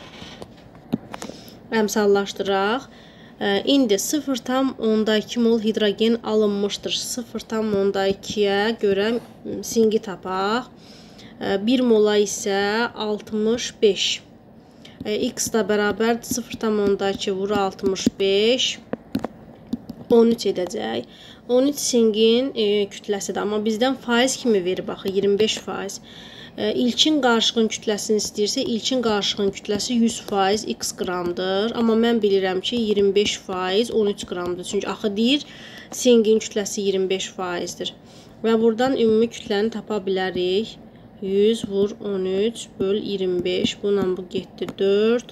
əmsallaşdıraq. İndi sıfır tam onda iki mol hidrogen alınmışdır. sıfır tam onda ikiyə görə singi tapaq. bir mola isə altmış beş. X da bərabərdir sıfır tam onda iki vur altmış beş. on üç edəcək. on üç singin e, kütləsidir. Amma bizdən faiz kimi verir baxı iyirmi beş faiz. E, ilkin qarışığın kütləsini istəyirsə, ilkin qarışığın kütləsi yüz faiz x qramdır. Amma mən bilirəm ki, iyirmi beş faiz on üç qramdır. Çünki axı deyir, singin kütləsi iyirmi beş faizdir. Və buradan ümumi kütləni tapa bilərik. yüz vur on üç böl iyirmi beş. Bununla bu getdi dörd.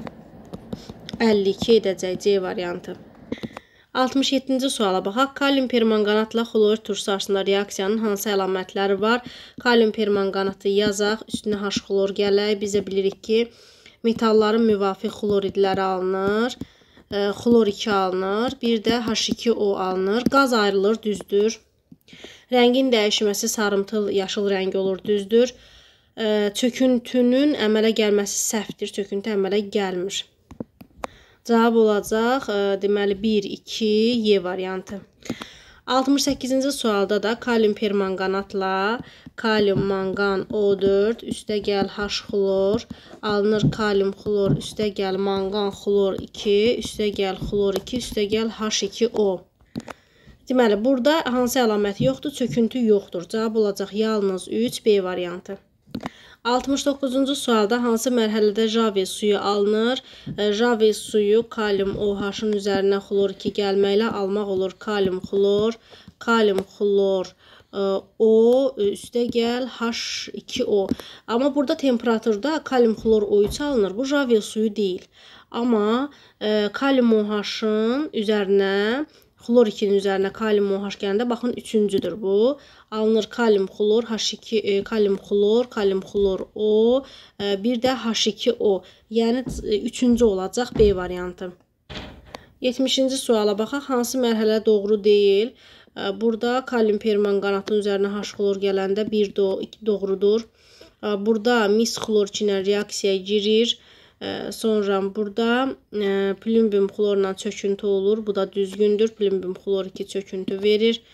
əlli iki edəcək C variantı. altmış yeddinci suala baxaq. Kalium permanganatla xlorid turşusu arasında reaksiyanın hansı əlamətləri var? Kalium permanganatı yazaq. Üstünə H xlor gələk. Biz də bilirik ki, metalların müvafiq xloridləri alınır. Xlor iki alınır. Bir də H iki O alınır. Qaz ayrılır, düzdür. Rəngin dəyişməsi sarımtıl, yaşıl rəng olur, düzdür. Çöküntünün əmələ gəlməsi səhvdir. Çöküntü əmələ gəlmir. Cavab olacaq, deməli bir, iki, Y variantı. altmış səkkizinci sualda da kalium permanganatla kalium mangan O dörd üstə gəl H xlor alınır kalium xlor üstə gəl mangan xlor iki üstə gəl xlor iki üstə gəl H iki O. Deməli, burada hansı əlamət yoxdur? Çöküntü yoxdur. Cavab olacaq yalnız üç, B variantı. altmış doqquzuncu sualda hansı mərhələdə Jave suyu alınır? Jave suyu kalium OH-ın üzərinə xlor iki gəlməklə almaq olur. Kalium xlor, kalium xlor O üstə gəl H iki O. Amma burada temperaturda kalium xlor O üç alınır. Bu Jave suyu deyil. Amma kalium OH-ın üzərinə xlor ikinin üzərinə kalium OH gələndə baxın üçüncüdür bu. Alınır kalium xlor, H iki, e, kalium xlor, kalium xlor O, e, bir də H iki O. Yəni üçüncü olacaq B variantı. yetmişinci suala baxaq. Hansı mərhələ doğru deyil? E, burada kalium permanganatın üzərinə H xlor gələndə bir do iki doğrudur. E, burada mis xlor ilə reaksiya girir. Sonra burada plümbium xlorla çöküntü olur. Bu da düzgündür. Plümbium xlor iki çöküntü verir.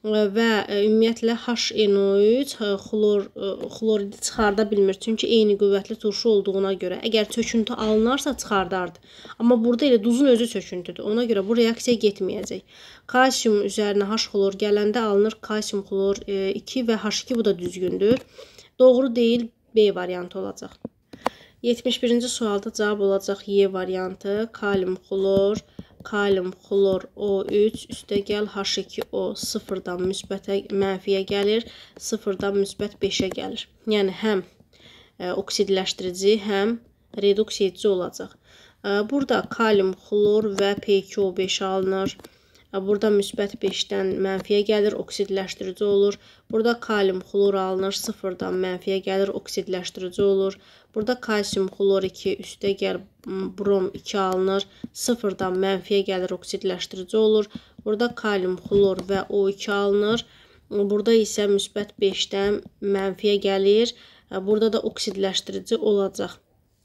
və ümumiyyətlə H N O üç xlor xloridi çıxarda bilmir. Çünki eyni qüvvətli turşu olduğuna görə. Əgər çöküntü alınarsa çıxardardı. Amma burada elə duzun özü çöküntüdür. Ona görə bu reaksiya getməyəcək. Kalsium üzərinə H xlor gələndə alınır kalsium xlor iki və H iki, bu da düzgündür. Doğru deyil, B variantı olacaq. yetmiş birinci sualda cavab olacaq Y variantı. Kalium xlor, kalium xlor O üç üstəgəl H iki O sıfırdan müsbətə mənfiyə gəlir, sıfırdan müsbət beşə gəlir. Yəni həm ə, oksidləşdirici, həm reduks edici olacaq. Ə, burada kalium xlor və P iki O beş alınır. Burada müsbət beşdən mənfiyə gəlir, oksidləşdirici olur. Burada kalium xlor alınır, sıfırdan mənfiyə gəlir, oksidləşdirici olur. Burada kalsium xlor iki üstəgəl brom iki alınır, sıfırdan mənfiyə gəlir, oksidləşdirici olur. Burada kalium xlor və O iki alınır. Burada isə müsbət beşdən mənfiyə gəlir. Burada da oksidləşdirici olacaq.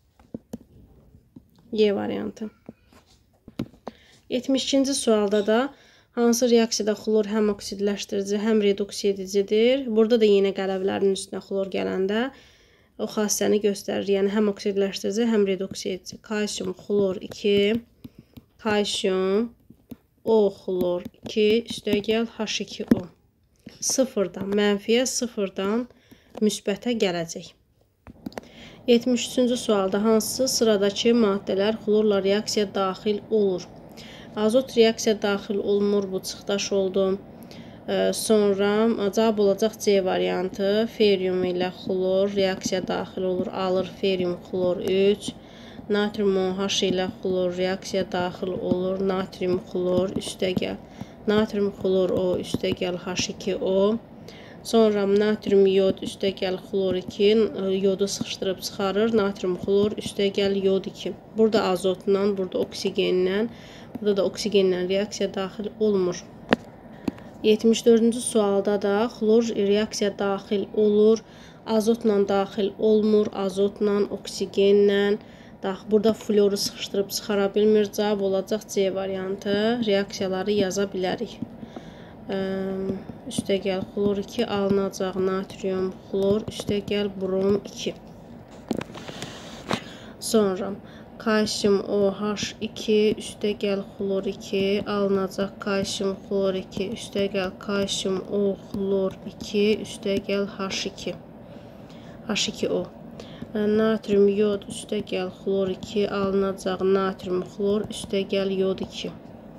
Y variantı. yetmiş ikinci sualda da hansı reaksiyada xlor həm oksidləşdirici, həm reduks edicidir? Burada da yenə qələvlərin üstünə xlor gələndə o xassəni göstərir. Yəni həm oksidləşdirici, həm reduks edici. Kalsium xlor iki, kalsium O xlor iki üstəgəl H iki O. Sıfırdan mənfiyə, sıfırdan müsbətə gələcək. yetmiş üçüncü sualda hansı sıradakı maddələr xlorla reaksiya daxil olur? Azot reaksiya daxil olmur, bu çıxdaş oldu. Ee, sonra cavab olacaq C variantı. Ferium ilə xlor reaksiya daxil olur, alır ferium xlor üç. Natrium OH ilə xlor reaksiya daxil olur, natrium xlor üstəgəl. Natrium xlor O üstəgəl H iki O. Sonra natrium yod üstəgəl xlor iki, yodu sıxışdırıb çıxarır, natrium xlor üstəgəl yod iki. Burada azotla, burada oksigenlə, burada da oksigenlə reaksiya daxil olmur. yetmiş dördüncü sualda da xlor reaksiya daxil olur, azotla daxil olmur, azotla, oksigenlə. Burada fluoru sıxışdırıb çıxara bilmir. Cavab olacaq C variantı. Reaksiyaları yaza bilərik. Üstəgəl xlor iki alınacaq, natrium xlor üstəgəl brom iki. Sonra kalsium OH iki üstəgəl xlor iki alınacaq, kalsium xlor iki üstəgəl kalsium O xlor iki üstəgəl H iki. H iki O. Natrium yod üstəgəl xlor iki alınacaq, natrium xlor üstəgəl yod iki.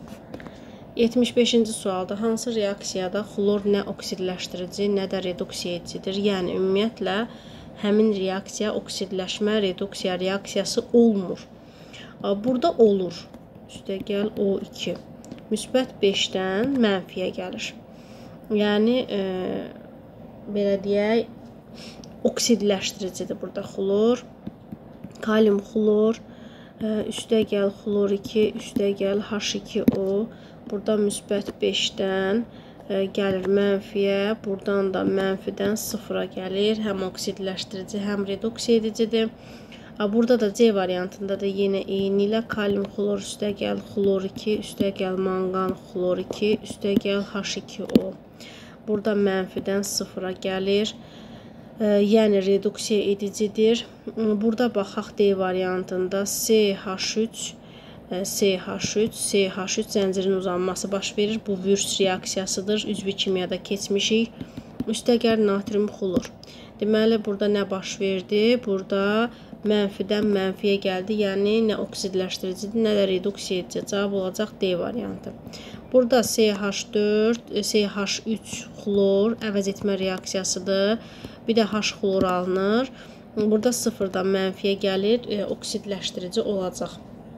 yetmiş beşinci sualda hansı reaksiyada xlor nə oksidləşdirici, nə də reduks edicidir? Yəni ümumiyyətlə həmin reaksiya oksidləşmə, reduksiya reaksiyası olmur. Burada olur. Üstəgəl O iki. Müsbət beşdən mənfiyə gəlir. Yəni e, belə deyək, oksidləşdiricidir burada xlor. Kalium xlor e, üstəgəl xlor iki üstəgəl H iki O. Burada müsbət beşdən e, gəlir mənfiyə, buradan da mənfidən sıfıra gəlir. Həm oksidləşdirici, həm reduks edicidir. Burada da C variantında da yenə eyni ilə kalium xlor üstəgəl xlor iki üstəgəl manqan xlor iki üstəgəl H iki O. Burada mənfidən sıfıra gəlir. E, yəni reduksiya edicidir. Burada baxaq D variantında C H üç C H üç, C H üç zəncirin uzanması baş verir. Bu Würz reaksiyasıdır. Üzvü kimyada keçmişik. Üstəgəl natrium xlor. Deməli, burada nə baş verdi? Burada mənfidən mənfiyə gəldi. Yəni, nə oksidləşdiricidir, nə də reduks edici. Cavab olacaq D variantı. Burada C H dörd, C H üç xlor əvəz etmə reaksiyasıdır. Bir də H xlor alınır. Burada sıfırdan mənfiyə gəlir, oksidləşdirici olacaq.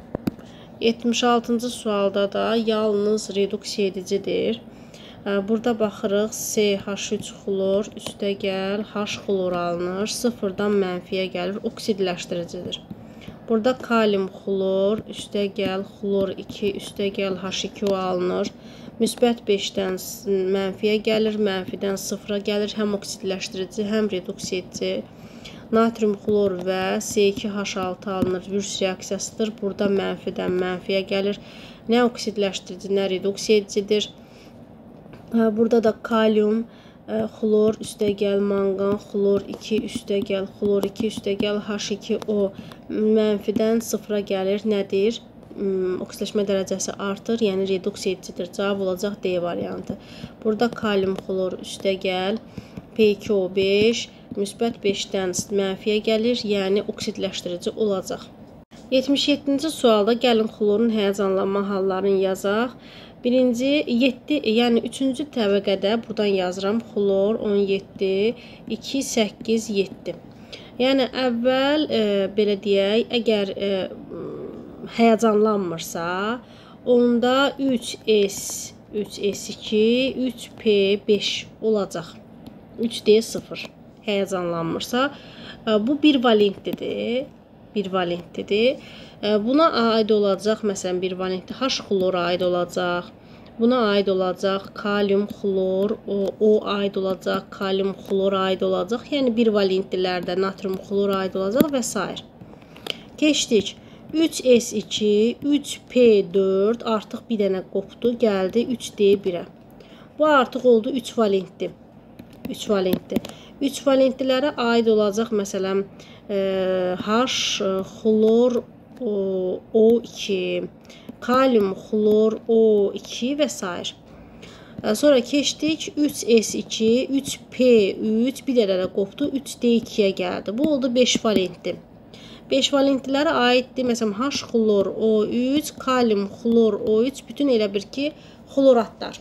yetmiş altıncı sualda da yalnız reduks edicidir. Burada baxırıq C H üç xlor üstəgəl H xlor alınır. Sıfırdan mənfiyə gəlir, oksidləşdiricidir. Burada kalium xlor üstəgəl xlor iki üstəgəl H iki O alınır. Müsbət beşdən mənfiyə gəlir, mənfidən sıfıra gəlir. Həm oksidləşdirici, həm reduks edici. Natrium xlor və C iki H altı alınır. Würz reaksiyasıdır. Burada mənfidən mənfiyə gəlir. Nə oksidləşdirici, nə reduks edicidir. Burada da kalium, xlor, üstəgəl manqan, xlor iki, üstəgəl xlor iki, üstəgəl H iki O mənfidən sıfıra gəlir. Nədir? Oksidləşmə dərəcəsi artır, yəni reduks edicidir. Cavab olacaq D variantı. Burada kalium xlor üstəgəl P iki O beş müsbət beşdən mənfiyə gəlir, yəni oksidləşdirici olacaq. yetmiş yeddinci sualda gəlin xlorun həyəcanlanma hallarını yazaq. Birinci, yeddi, yəni üçüncü təbəqədə buradan yazıram. Xlor on yeddi, iki, səkkiz, yeddi. Yəni əvvəl e, belə deyək, əgər e, həyəcanlanmırsa, onda üç S, üç S iki, üç P beş olacaq. üç D sıfır həyəcanlanmırsa, e, bu bir valentlidir. Bir valentlidir. Buna aid olacaq, məsələn, bir valentli H xlora aid olacaq. Buna aid olacaq kalium xlor, o, o aid olacaq, kalium xlor aid olacaq. Yəni bir valentlilərdə natrium xlor aid olacaq və s. Keçdik. üç S iki, üç P dörd artıq bir dənə qopdu, gəldi üç D birə. Bu artıq oldu üç valentli. üç valentli. üç valentlilərə aid olacaq, məsələn, H xlor O iki, kalium xlor O iki və s. Sonra keçdik üç S iki, üç P üç, bir dənə qopdu, üç D ikiyə gəldi. Bu oldu beş valentli. beş valentlilərə aiddir. Məsələn, H xlor O üç, kalium xlor O üç, bütün elə bir ki, xloratlar.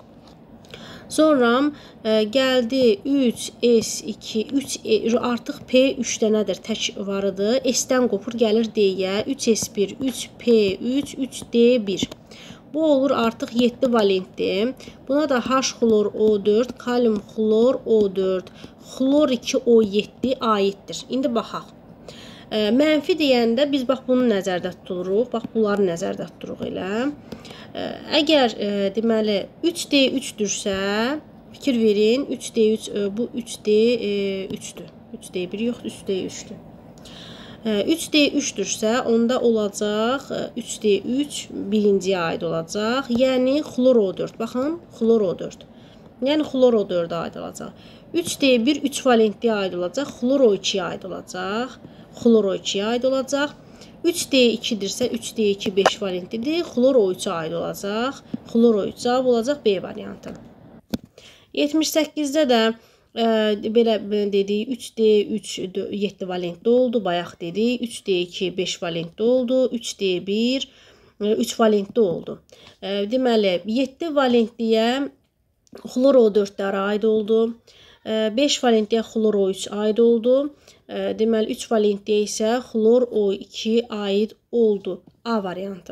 Sonra e, gəldi üç S iki, üç E, artıq P üç dənədir, tək varıdır. S-dən qopur, gəlir D-yə. üç S bir, üç P üç, üç D bir. Bu olur artıq yeddi valentli. Buna da H xlor O dörd, kalium xlor O dörd, xlor iki O yeddi aiddir. İndi baxaq. E, mənfi deyəndə biz bax bunu nəzərdə tuturuq. Bax bunları nəzərdə tuturuq elə. Əgər e, deməli üç D üçdürsə, fikir verin, üç D üç, e, bu üç D üçdür. üç D bir yox, üç D üçdür. E, üç D üçdürsə, onda olacaq üç D üç birinciyə aid olacaq. Yəni xlor O dörd. Baxın, xlor O dörd. Yəni xlor O dördə aid olacaq. üç D bir üç valentliyə aid olacaq. Xlor O ikiyə aid olacaq. Xlor O ikiyə aid olacaq. üç D ikidirsə, üç D iki beş valentlidir. Xlor O üçə aid olacaq. Xlor O üç cavab olacaq B variantı. yetmiş səkkizdə də e, belə dedik, üç D üç yeddi valentli oldu. Bayaq dedik, üç D iki beş valentli oldu. üç D bir üç valentli oldu. E, deməli, yeddi valentliyə xlor O dördlər aid oldu. E, beş valentliyə xlor O üç aid oldu. Deməli, üç valentliyə isə xlor O iki aid oldu. A variantı.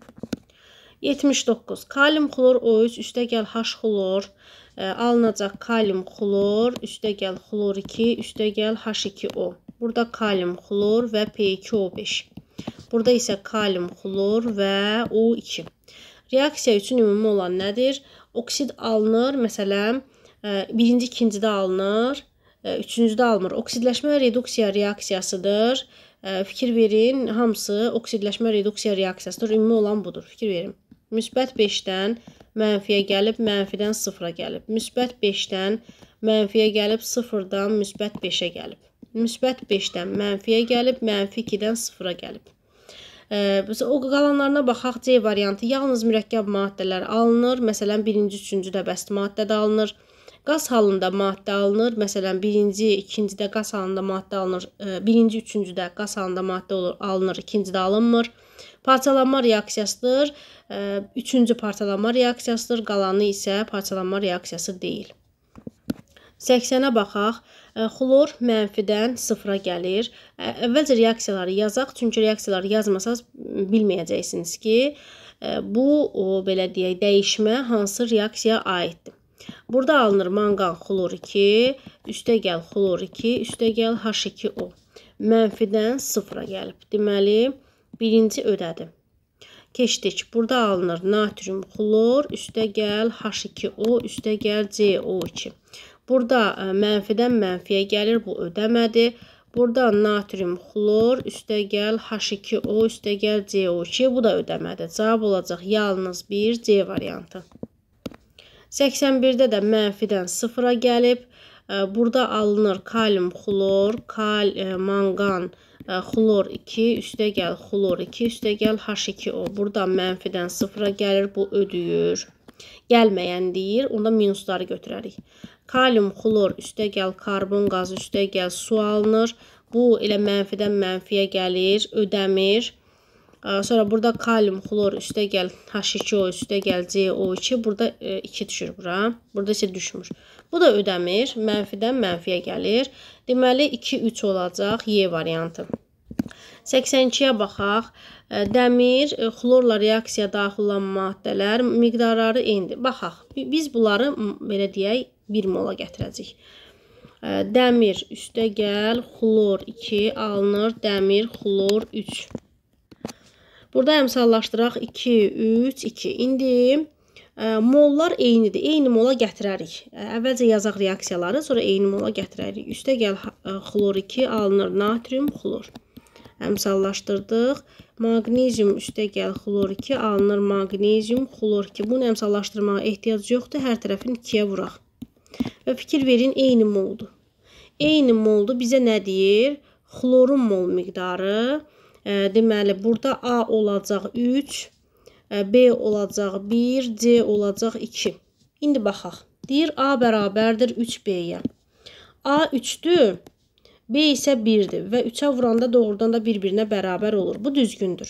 yetmiş doqquz. Kalium xlor O üç üstəgəl H xlor e, alınacaq kalium xlor üstəgəl xlor iki üstəgəl H iki O. Burada kalium xlor və P iki O beş. Burada isə kalium xlor və O iki. Reaksiya üçün ümumi olan nədir? Oksid alınır, məsələn, birinci, ikincidə alınır. Üçüncüdə almır. Oksidləşmə və reduksiya reaksiyasıdır. Fikir verin, hamısı oksidləşmə reduksiya reaksiyasıdır. Ümumi olan budur. Fikir verin. Müsbət beşdən mənfiyə gəlib, mənfidən sıfıra gəlib. Müsbət beşdən mənfiyə gəlib, sıfırdan müsbət beşə gəlib. Müsbət beşdən mənfiyə gəlib, mənfi ikidən sıfıra gəlib. O qalanlarına baxaq. C variantı yalnız mürəkkəb maddələr alınır. Məsələn, birinci, üçüncü də bəst maddədə alınır. Qaz halında maddə alınır. Məsələn, birinci, ikincidə qaz halında maddə alınır. Birinci, üçüncüdə qaz halında maddə olur, alınır. İkincidə alınmır. Parçalanma reaksiyasıdır. Üçüncü parçalanma reaksiyasıdır. Qalanı isə parçalanma reaksiyası deyil. səksənə baxaq. Xlor mənfidən sıfıra gəlir. Əvvəlcə reaksiyaları yazaq. Çünki reaksiyaları yazmasanız bilməyəcəksiniz ki, bu o, belə deyək, dəyişmə hansı reaksiyaya aiddir. Burada alınır manqan xlor iki, üstəgəl xlor iki, üstəgəl H iki O. Mənfidən sıfıra gəlib. Deməli, birinci ödədir. Keçdik. Burada alınır natrium xlor, üstəgəl H iki O, üstəgəl C O iki. Burada mənfidən mənfiyə gəlir, bu ödəmədi. Burada natrium xlor, üstəgəl H iki O, üstəgəl C O iki, bu da ödəmədi. Cavab olacaq yalnız bir C variantı. səksən birdə də mənfidən sıfıra gəlib. Burada alınır kalium xlor, kal, manqan, xlor iki, üstə gəl xlor iki, üstə gəl H iki O. Burada mənfidən sıfıra gəlir, bu ödüyür. Gəlməyən deyir, onda minusları götürərik. Kalium xlor, üstə gəl karbon qazı, üstə gəl su alınır. Bu elə mənfidən mənfiyə gəlir, ödəmir. Sonra burada kalium xlor, üstə gəl H iki O, üstə gəl C O iki. Burada iki düşür bura. Burada isə düşmür. Bu da ödəmir. Mənfidən mənfiyə gəlir. Deməli, iki üç olacaq Y variantı. səksən ikiyə baxaq. Dəmir, xlorla reaksiya daxil olan maddələr miqdarları eynidir. Baxaq, biz bunları belə deyək, bir mola gətirəcəyik. Dəmir, üstə gəl xlor iki alınır. Dəmir, xlor üç. Burada əmsallaşdıraq iki, üç, iki. İndi mollar eynidir. Eyni mola gətirərik. Əvvəlcə yazaq reaksiyaları, sonra eyni mola gətirərik. Üstə gəl xlor iki alınır. Natrium, xlor. Əmsallaşdırdıq. Maqnezium, üstə gəl xlor iki alınır. Maqnezium, xlor iki. Bunu əmsallaşdırmağa ehtiyac yoxdur. Hər tərəfini ikiyə vuraq. Və fikir verin, eyni moldur. Eyni moldur. Bizə nə deyir? Xlorun mol miqdarı. Deməli, burada A olacaq üç, B olacaq bir, C olacaq iki. İndi baxaq. Deyir, A bərabərdir üç B-yə. A üçdür, B isə birdir və üçə vuranda doğrudan da bir-birinə bərabər olur. Bu düzgündür.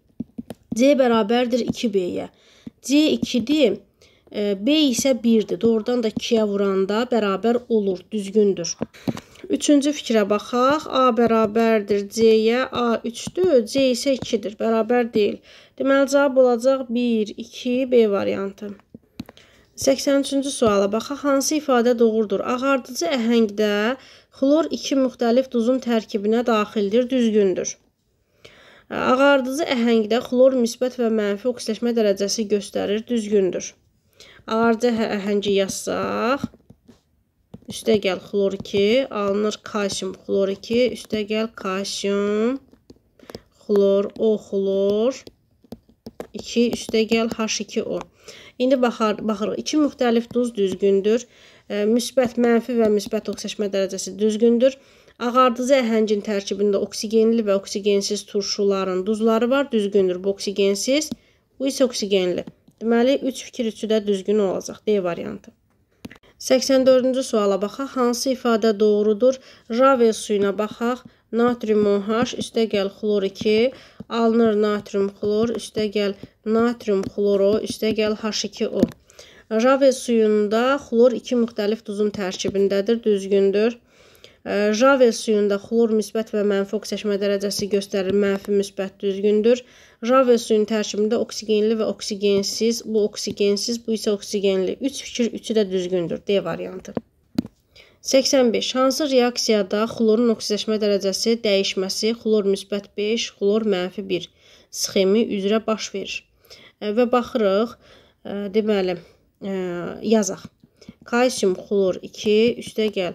C bərabərdir iki B-yə. C ikidir, B isə birdir. Doğrudan da ikiyə vuranda bərabər olur, düzgündür. Üçüncü fikrə baxaq. A bərabərdir C-yə. A üçdür, C isə ikidir. Bərabər deyil. Deməli, cavab olacaq bir, iki, B variantı. səksən üçüncü suala baxaq. Hansı ifadə doğrudur? Ağardıcı əhəngdə xlor iki müxtəlif duzun tərkibinə daxildir, düzgündür. Ağardıcı əhəngdə xlor müsbət və mənfi oksidaşma dərəcəsi göstərir, düzgündür. Ağardıcı əhəngi yazsaq. Üstə gəl xlor iki, alınır kalsium xlor iki, üstə gəl kalsium, xlor, O xlor iki, üstə gəl H iki O. İndi baxırıq, iki müxtəlif duz düzgündür. Müsbət, mənfi və müsbət oksidaşma dərəcəsi düzgündür. Ağardıcı əhəngin tərkibində oksigenli və oksigensiz turşuların duzları var, düzgündür. Bu oksigensiz, bu isə oksigenli. Deməli, üç fikir üçü də düzgün olacaq, D variantı. səksən dördüncü suala baxaq. Hansı ifadə doğrudur? Ravel suyuna baxaq. Natrium OH, üstə gəl xlor iki, alınır natrium xlor, üstə gəl natrium xloro, üstə gəl H iki O. Ravel suyunda xlor iki müxtəlif duzun tərkibindədir, düzgündür. Ravel suyunda xlor müsbət və mənfi oksidaşma dərəcəsi göstərir, mənfi müsbət düzgündür. Ravel suyun tərkibində oksigenli və oksigensiz, bu oksigensiz, bu isə oksigenli. üç fikir üçü də düzgündür, D variantı. səksən beş. Hansı reaksiyada xlorun oksidaşma dərəcəsi dəyişməsi xlor müsbət beş, xlor mənfi bir sxemi üzrə baş verir? Və baxırıq, deməli, yazaq. Kalsium xlor iki, üstə gəl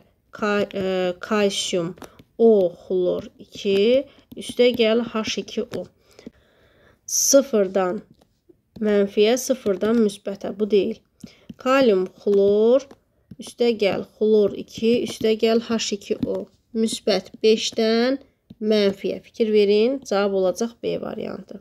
kalsium O xlor iki, üstə gəl H iki O. Sıfırdan mənfiyə, sıfırdan müsbətə. Bu deyil. Kalium xlor, üstə gəl xlor iki, üstə gəl H iki O. Müsbət beşdən mənfiyə. Fikir verin, cavab olacaq B variantı.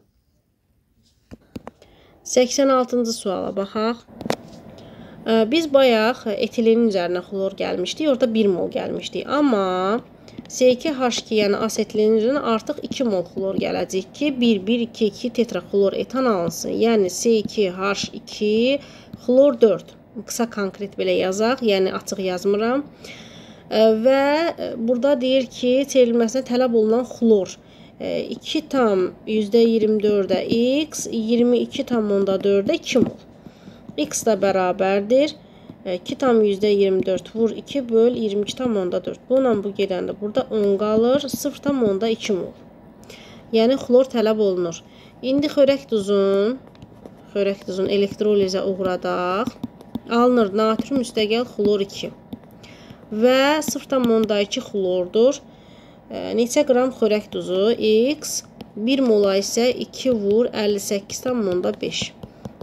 səksən altıncı suala baxaq. Biz bayaq etilenin üzərinə xlor gəlmişdik. Orada bir mol gəlmişdik. Amma C iki H iki, yəni asetilenin üzərinə artıq iki mol xlor gələcək ki, bir bir iki iki tetraxlor etan alınsın. Yəni C iki H iki, xlor dörd. Qısa konkret belə yazaq, yəni açıq yazmıram. Və burada deyir ki, çevrilməsinə tələb olunan xlor iki tam yüzdə iyirmi dördə X, iyirmi iki tam onda dördə iki mol. X da bərabərdir. iki tam yüzdə iyirmi dörd vur iki böl iyirmi iki tam onda dörd. Bununla bu gedəndə burada on qalır. sıfır tam onda iki mol. Yəni xlor tələb olunur. İndi xörək duzun, xörək duzun elektrolizə uğradaq. Alınır natrium üstə gəl xlor iki. Və sıfır tam onda iki xlordur. Neçə qram xörək duzu? X bir mola isə iki vur əlli səkkiz tam onda beş.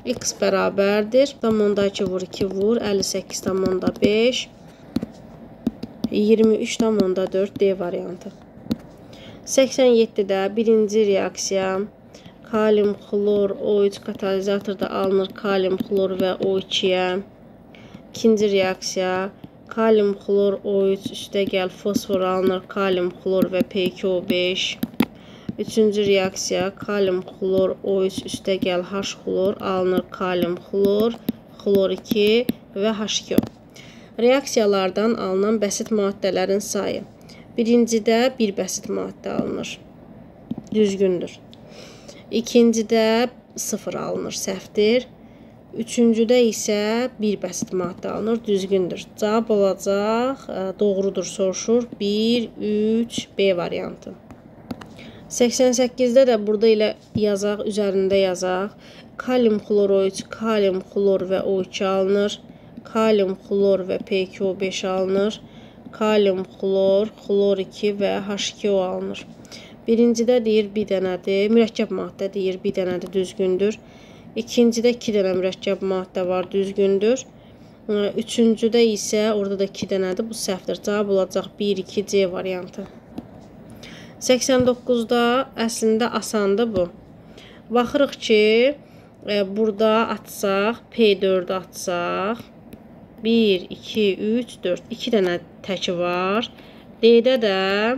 X bərabərdir. Tam onda iki vur iki vur. əlli səkkiz tam onda beş. iyirmi üç tam onda dörd D variantı. səksən yeddidə birinci reaksiya kalium xlor O üç katalizatorda alınır kalium xlor və O ikiyə. İkinci reaksiya kalium xlor O üç üstəgəl fosfor alınır kalium xlor və P iki O beş. Üçüncü reaksiya kalium xlor O üç üstəgəl H xlor alınır kalium xlor, xlor iki və H iki O. Reaksiyalardan alınan bəsit maddələrin sayı. Birincidə bir bəsit maddə alınır. Düzgündür. İkincidə sıfır alınır. Səhvdir. Üçüncüdə isə bir bəsit maddə alınır. Düzgündür. Cavab olacaq. Doğrudur soruşur. bir, üç, B variantı. səksən səkkizdə də burada ilə yazaq, üzərində yazaq. Kalium xlor O üç, kalium xlor və O iki alınır. Kalium xlor və P iki O beş alınır. Kalium xlor, xlor iki və H iki O alınır. Birincidə deyir bir dənədir. Mürəkkəb maddə deyir bir dənədir. Düzgündür. İkincidə iki dənə mürəkkəb maddə var. Düzgündür. Üçüncüdə isə orada da iki dənədir. Bu səhvdir. Cavab olacaq bir, iki, C variantı. səksən doqquzda əslində asandır bu. Baxırıq ki, burada açsaq, P dördü açsaq, bir, iki, üç, dörd. iki dənə təki var. D-də də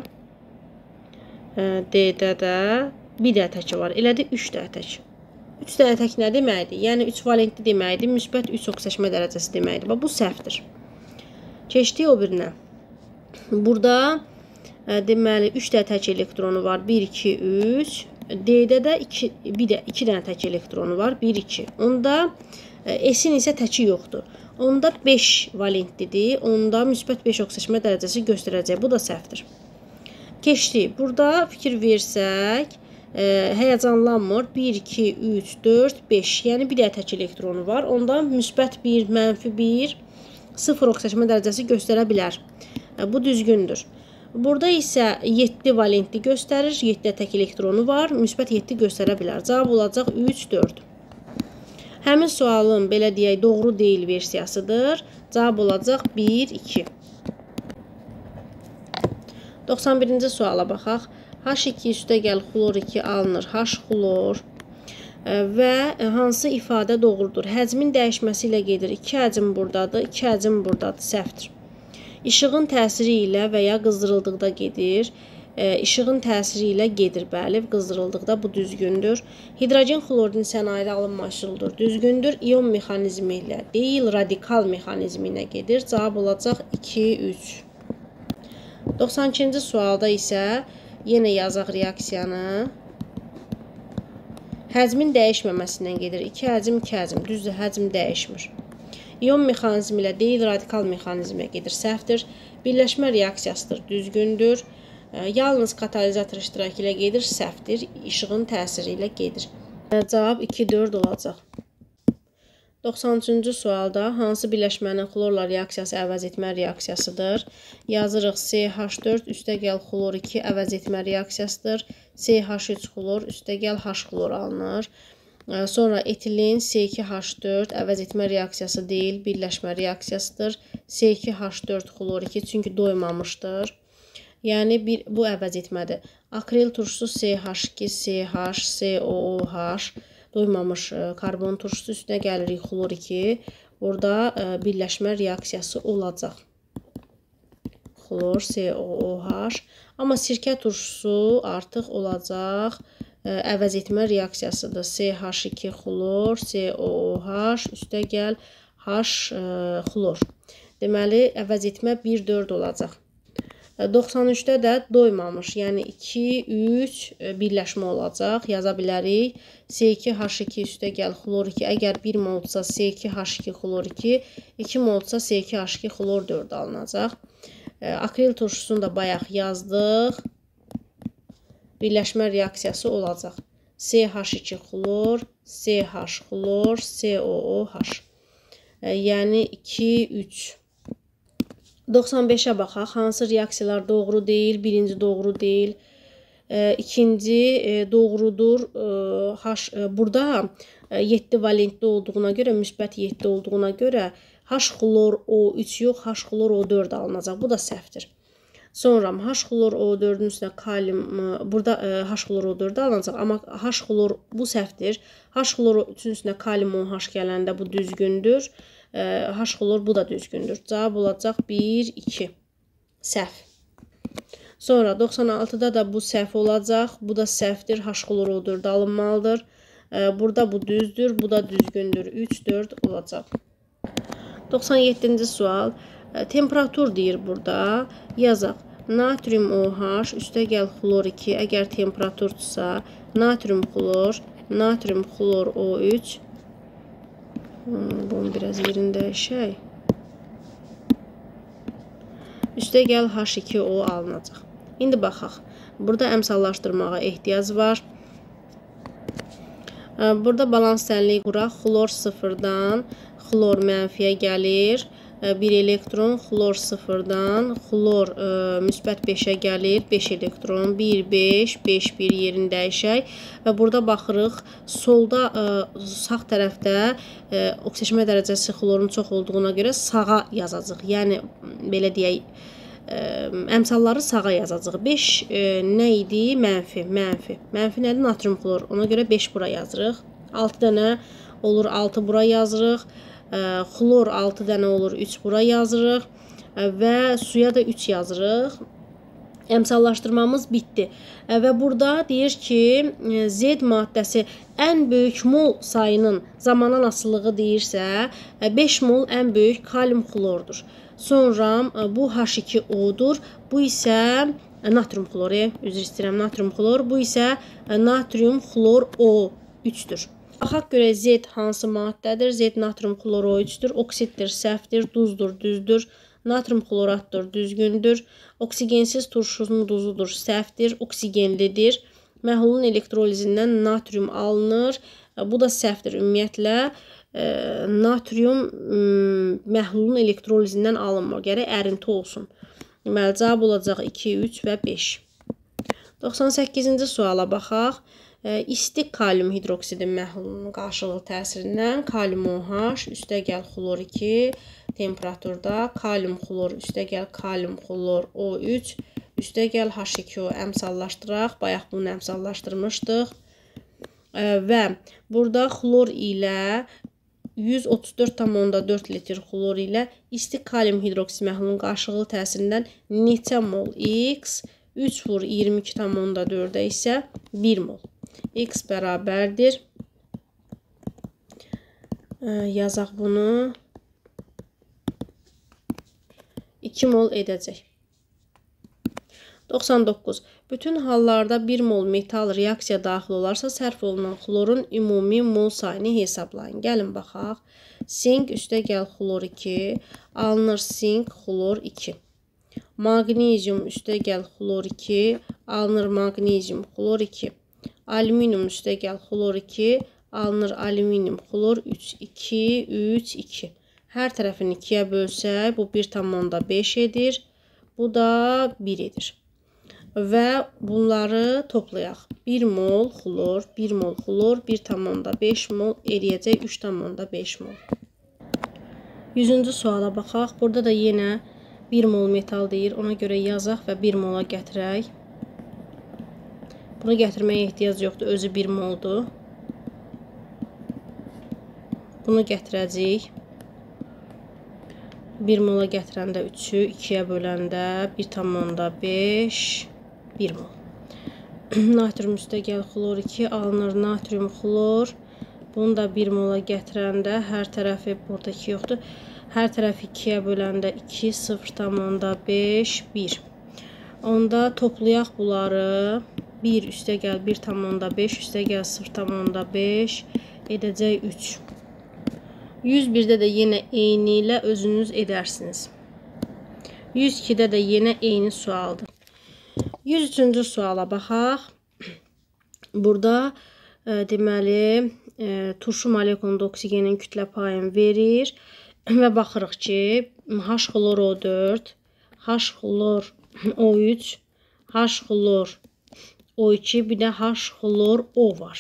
D-də də bir dənə təki var. Elədi üç dənə tək. üç dənə tək nə deməkdir? Yəni üç valentli deməkdir. Müsbət üç oksijləşmə dərəcəsi deməkdir. Bu səhvdir. Keçdik o birinə. Burada deməli üç dənə tək elektronu var. bir, iki, üç. D-də də iki, bir də iki dənə tək elektronu var. bir, iki. Onda S-in isə təki yoxdur. Onda beş valentlidir. Onda müsbət beş oksijləşmə dərəcəsi göstərəcək. Bu da səhvdir. Keçdik. Burada fikir versək, e, həyəcanlanmır. bir, iki, üç, dörd, beş. Yəni bir dənə tək elektronu var. Onda müsbət bir, mənfi bir, sıfır oksijləşmə dərəcəsi göstərə bilər. E, bu düzgündür. Burada isə yeddi valentli göstərir. yeddi tək elektronu var. Müsbət yeddi göstərə bilər. Cavab olacaq üç, dörd. Həmin sualın belə deyək doğru deyil versiyasıdır. Cavab olacaq bir, iki. doxsan birinci suala baxaq. H iki üstəgəl xlor iki alınır. H xlor və hansı ifadə doğrudur? Həcmin dəyişməsi ilə gedir. iki həcm buradadır. iki həcm buradadır. Səhvdir. İşığın təsiri ilə və ya qızdırıldıqda gedir. E, işığın təsiri ilə gedir. Bəli, qızdırıldıqda bu düzgündür. Hidrogen xloridin sənayede alınma üsuludur. Düzgündür. İyon mexanizmi ilə deyil, radikal mexanizmi ilə gedir. Cavab olacaq iki, üç. doxsan ikinci sualda isə yenə yazaq reaksiyanı. Həcmin dəyişməməsindən gedir. iki həcm, iki həcm. Düzdür, həcm dəyişmir. İyon mexanizmi ilə deyil, radikal mexanizmə gedir. Səhvdir. Birləşmə reaksiyasıdır. Düzgündür. Yalnız katalizator iştirak ilə gedir. Səhvdir. İşığın təsiri ilə gedir. Cavab iki, dörd olacaq. doxsan üçüncü sualda hansı birləşmənin xlorla reaksiyası əvəz etmə reaksiyasıdır? Yazırıq C H dörd üstəgəl xlor iki əvəz etmə reaksiyasıdır. C H üç xlor üstəgəl H xlor alınır. Sonra etilin C iki H dörd əvəz etmə reaksiyası deyil, birləşmə reaksiyasıdır. C iki H dörd xlor iki çünki doymamışdır. Yəni bir, bu əvəz etmədir. Akril turşusu C H iki, C H, C O O H doymamış karbon turşusu üstünə gəlirik xlor iki. Burada birləşmə reaksiyası olacaq. Xlor, C O O H. Amma sirkə turşusu artıq olacaq əvəz etmə reaksiyasıdır. C H iki xlor, C O O H üstəgəl H xlor. Deməli, əvəz etmə bir, dörd olacaq. doxsan üçdə də doymamış, yəni iki, üç birləşmə olacaq. Yaza bilərik. C iki H iki üstəgəl xlor iki. Əgər bir molsa C iki H iki xlor iki, iki molsa C iki H iki xlor dörd alınacaq. Akril turşusunu da bayaq yazdıq. Birləşmə reaksiyası olacaq. C H iki xlor, C H xlor, C O O H. Yəni iki, üç. doxsan beşə baxaq. Hansı reaksiyalar doğru deyil? Birinci doğru deyil. E, ikinci e, doğrudur. E, H, e, burada yeddi valentli olduğuna görə, müsbət yeddi olduğuna görə H xlor O üç yox, H xlor O dörd alınacaq. Bu da səhvdir. Sonra H xlor O dördün üstünə kalium, burada H xlor O dörd alınacaq, amma H xlor bu səhvdir. H xlor O üçün üstünə kalium OH gələndə bu düzgündür. H xlor bu da düzgündür. Cavab olacaq bir, iki. Səhv. Sonra doxsan altıda da bu səhv olacaq. Bu da səhvdir. H xlor O dörd alınmalıdır. Burada bu düzdür. Bu da düzgündür. üç, dörd olacaq. doxsan yeddinci sual. Temperatur deyir burada. Yazaq. Natrium OH üstə gəl xlor iki. Əgər temperatursa natrium xlor, natrium xlor O üç. Bunu biraz yerini dəyişək. Üstə gəl H iki O alınacaq. İndi baxaq. Burada əmsallaşdırmağa ehtiyac var. Burada balans tənliyi quraq. Xlor sıfırdan xlor mənfiyə gəlir. bir elektron, xlor sıfırdan xlor ə, müsbət beşə gəlir. beş elektron, bir, beş, beş, bir yerini dəyişək. Və burada baxırıq. Solda ə, sağ tərəfdə ə, oksigenləşmə dərəcəsi xlorun çox olduğuna görə sağa yazacaq. Yəni belə deyək, ə, əmsalları sağa yazacaq. beş ə, nə idi? Mənfi, mənfi. Mənfi nədir? Natrium xlor. Ona görə beş bura yazırıq. altı dənə olur, altı bura yazırıq. Xlor altı dənə olur, üç bura yazırıq və suya da üç yazırıq. Əmsallaşdırmamız bitdi. Və burada deyir ki, Z maddəsi ən böyük mol sayının zamandan asılılığı deyirsə, beş mol ən böyük kalium xlordur. Sonra bu H iki O'dur. Bu isə natrium xlor, üzr istəyirəm, natrium xlor. Bu isə natrium xlor O üçdür. Baxaq görə Z hansı maddədir? Z natrium xlor O üçdür. Oksiddir, səhvdir, duzdur, düzdür. Natrium xloratdır, düzgündür. Oksigensiz turşunun duzudur, səhvdir, oksigenlidir. Məhlulun elektrolizindən natrium alınır. Bu da səhvdir. Ümumiyyətlə, e, natrium məhlulun elektrolizindən alınmır. Gərək ərinti olsun. Deməli, cavab olacaq iki, üç və beş. doxsan səkkizinci suala baxaq. İsti kalium hidroksidin məhlulunun qarşılıqlı təsirindən kalium OH üstə gəl xlor iki temperaturda, kalium xlor üstə gəl kalium xlor O üç üstə gəl H iki O əmsallaşdıraq. Bayaq bunu əmsallaşdırmışdıq. Və burada xlor ilə yüz otuz dörd tam onda dörd litr xlor ilə isti kalium hidroksid məhlulunun qarşılıqlı təsirindən neçə mol X, üç vur iyirmi iki tam onda dördə isə bir mol. X bərabərdir. Yazaq bunu. iki mol edəcək. doxsan doqquz. Bütün hallarda bir mol metal reaksiya daxil olarsa sərf olunan xlorun ümumi mol sayını hesablayın. Gəlin baxaq. Sink üstə gəl xlor iki. Alınır sink xlor iki. Magnezium üstə gəl xlor iki. Alınır magnezium xlor iki. Alüminium üstə gəl xlor iki. Alınır alüminium xlor üç. iki, üç, iki. Hər tərəfini ikiyə bölsək, bu bir tam onda beş edir. Bu da bir edir. Və bunları toplayaq. bir mol xlor, bir mol xlor, bir tam onda beş mol eləyəcək, üç tam onda beş mol. yüzüncü suala baxaq. Burada da yenə bir mol metal deyir. Ona görə yazaq və bir mola gətirək. Bunu gətirməyə ehtiyac yoxdur. Özü bir moldur. Bunu gətirəcəyik. bir mola gətirəndə üçü, ikiyə böləndə bir tam onda beş, bir mol. Natrium üstə gəl xlor iki, alınır natrium xlor. Bunu da bir mola gətirəndə hər tərəfi, burada iki yoxdur. Hər tərəfi ikiyə böləndə iki, sıfır tam onda beş, bir. Onda toplayaq bunları. bir üstə gəl bir tam onda beş, üstə gəl sıfır tam onda beş, edəcək üç. yüz birdə də yenə eyni ilə özünüz edərsiniz. yüz ikidə də yenə eyni sualdır. yüz üçüncü suala baxaq. Burada e, deməli e, turşu molekulunda oksigenin kütlə payını verir və baxırıq ki, H xlor O dörd, H xlor O üç, H xlor O iki, bir də H xlor O var.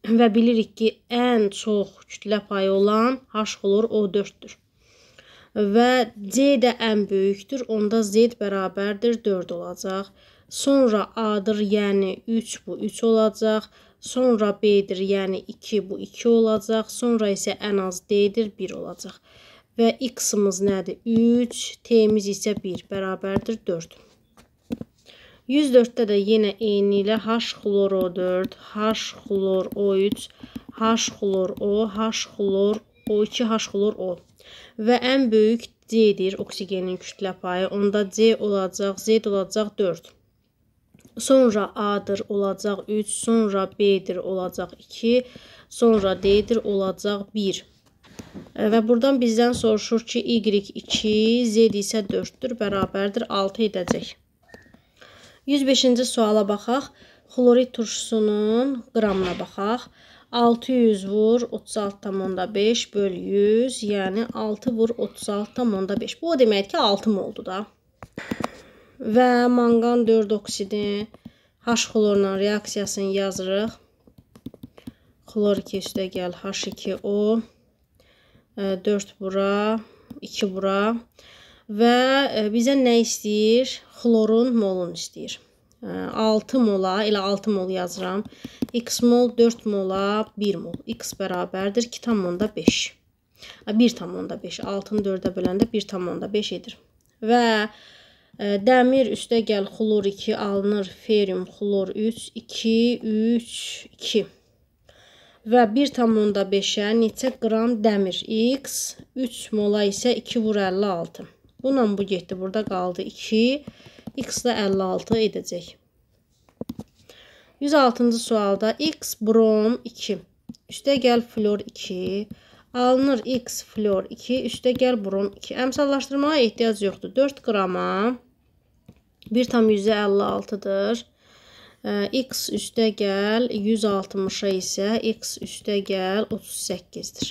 və bilirik ki, ən çox kütlə payı olan H xlor O dörddür. Və C də ən böyükdür, onda Z bərabərdir dörd olacaq. Sonra A-dır, yəni üç, bu üç olacaq. Sonra B-dir, yəni iki, bu iki olacaq. Sonra isə ən az D-dir, bir olacaq. Və X-ımız nədir? üç, T-miz isə bir, bərabərdir dörd. yüz dörddə də yenə eyni ilə H xlor O dörd, H xlor O üç, H xlor O, H xlor O iki, H xlor O. Və ən böyük C-dir, oksigenin kütlə payı. Onda C olacaq, Z olacaq dörd. Sonra A-dır, olacaq üç, sonra B-dir, olacaq iki, sonra D-dir, olacaq bir. Və buradan bizdən soruşur ki, Y iki, Z isə dörddür, bərabərdir altı edəcək. yüz beşinci suala baxaq. Xlorid turşusunun qramına baxaq. altı yüz vur otuz altı tam onda beş böl yüz, yəni altı vur otuz altı tam onda beş. Bu o demək ki, altı moldu da. Və manqan dörd oksidi H xlorla reaksiyasını yazırıq. Xlor iki üstə gəl H iki O, dörd bura, iki bura. Və bizə nə istəyir? Xlorun molunu istəyir. altı mola, elə altı mol yazıram. X mol, dörd mola, bir mol. X bərabərdir iki tam onda beş. bir tam onda beş. altını dördə böləndə bir tam onda beş edir. Və dəmir üstə gəl xlor iki alınır. Ferium xlor üç, iki, üç, iki. Və bir tam onda beşə neçə qram dəmir? X, üç mola isə iki vur əlli altı. Bununla bu getdi. Burada qaldı iki. X da əlli altı edəcək. yüz altıncı sualda X brom iki. Üstə gəl flor iki. Alınır X flor iki. Üstə gəl brom iki. Əmsallaşdırmağa ehtiyac yoxdur. dörd qrama bir tam yüz əlli altıdır. X üstə gəl yüz altmışa isə X üstə gəl otuz səkkizdir.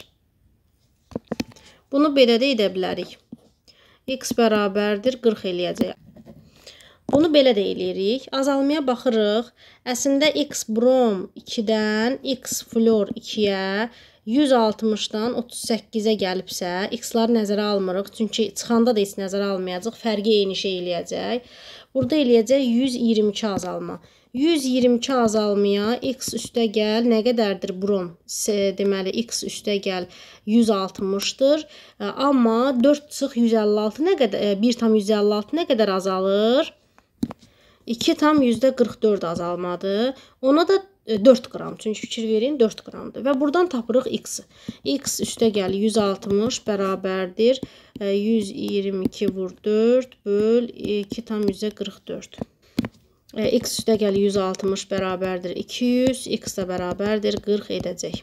Bunu belə də edə bilərik. X bərabərdir qırx eləyəcək. Bunu belə də eləyirik. Azalmaya baxırıq. Əslində X brom ikidən X flor ikiyə yüz altmışdan otuz səkkizə gəlibsə, X-ları nəzərə almırıq. Çünki çıxanda da heç nəzərə almayacaq. Fərqi eyni şey eləyəcək. Burada eləyəcək yüz iyirmi iki azalma. yüz iyirmi iki azalmaya X üstə gəl nə qədərdir brom? Deməli, X üstə gəl yüz altmışdır. Amma dörd çıx yüz əlli altı nə qədər, bir tam yüz əlli altı nə qədər azalır? iki tam yüzdə qırx dörd azalmadır. Ona da dörd qram. Çünki fikir verin dörd qramdır. Və buradan tapırıq X-i. X üstə gəl yüz altmış bərabərdir. yüz iyirmi iki vur dörd böl iki tam yüzdə qırx dörd. X üstə gəl yüz altmış bərabərdir iki yüz. X da bərabərdir qırx edəcək.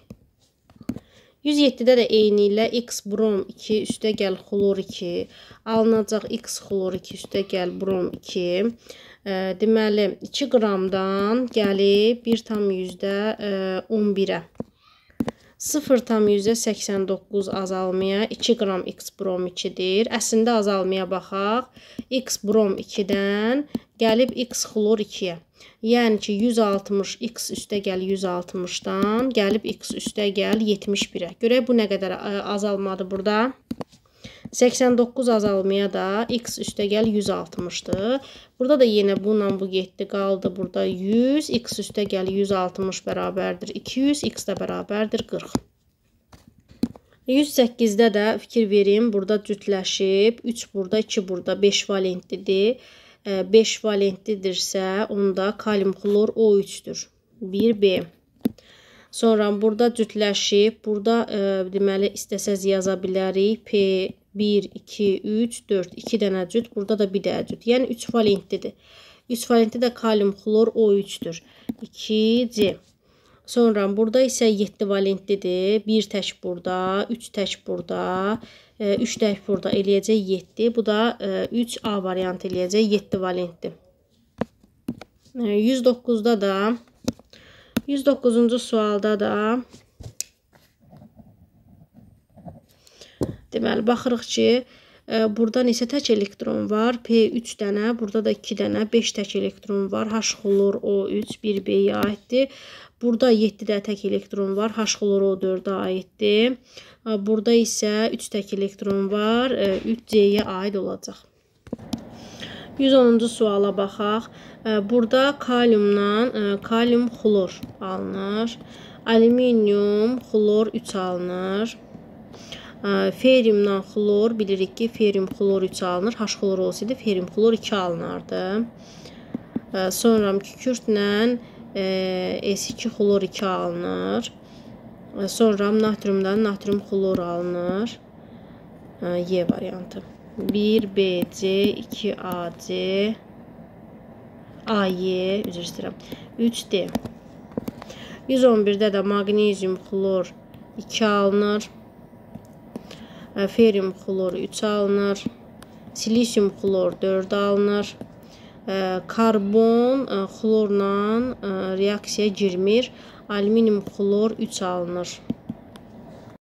yüz yeddidə də eyni ilə X brom iki üstə gəl xlor iki. Alınacaq X xlor iki üstə gəl brom iki. Deməli, iki qramdan gəlib bir tam yüzdə on birə. sıfır tam yüzdə səksən doqquz azalmaya iki qram X brom ikidir. Əslində azalmaya baxaq. X brom ikidən gəlib X xlor ikiyə. Yəni ki, yüz altmış X üstə gəl yüz altmışdan gəlib X üstə gəl yetmiş birə. Görək bu nə qədər azalmadır burada. səksən doqquz azalmaya da X üstə gəl yüz altmışdır. Burada da yenə bununla bu getdi, qaldı burada yüz. X üstə gəl yüz altmış bərabərdir iki yüz. X da bərabərdir qırx. yüz səkkizdə də fikir verin, burada cütləşib. üç burada, iki burada, beş valentlidir. beş valentlidirsə, onda kalium xlor O üçdür. bir B. Sonra burada cütləşib, burada e, deməli istəsəz yaza bilərik. P bir, iki, üç, dörd. iki dənə cüt, burada da bir dənə cüt. Yəni üç valentlidir. üç valentli də kalium xlor O üçdür. iki C. Sonra burada isə yeddi valentlidir. bir tək burada, üç tək burada, üç tək burada eləyəcək yeddi. Bu da üç A variantı eləyəcək yeddi valentli. yüz doqquzda da yüz doqquzuncu sualda da deməli baxırıq ki, burada neçə tək elektron var? P üç dənə, burada da iki dənə, beş tək elektron var. H xlor O üç bir B-yə aiddir. Burada yeddi də tək elektron var. H xloru O dördə aiddir. Burada isə üç tək elektron var. üç C-yə aid olacaq. yüz onuncu suala baxaq. Burada kaliumdan kalium xlor alınır. Alüminium xlor üç alınır. Feriumdan xlor bilirik ki, ferium xlor üç alınır. H xlor olsaydı ferium xlor iki alınardı. Sonra kükürtlə S iki xlor iki alınır. Sonra natriumdan natrium xlor alınır. Y variantı. bir B C, iki A C, A Y, üzr istəyirəm. üç D. yüz on birdə də magnezium xlor iki alınır. Ferium xlor üç alınır. Silisium xlor dörd alınır. Karbon xlorla reaksiyaya girmir. Alüminium xlor üç alınır.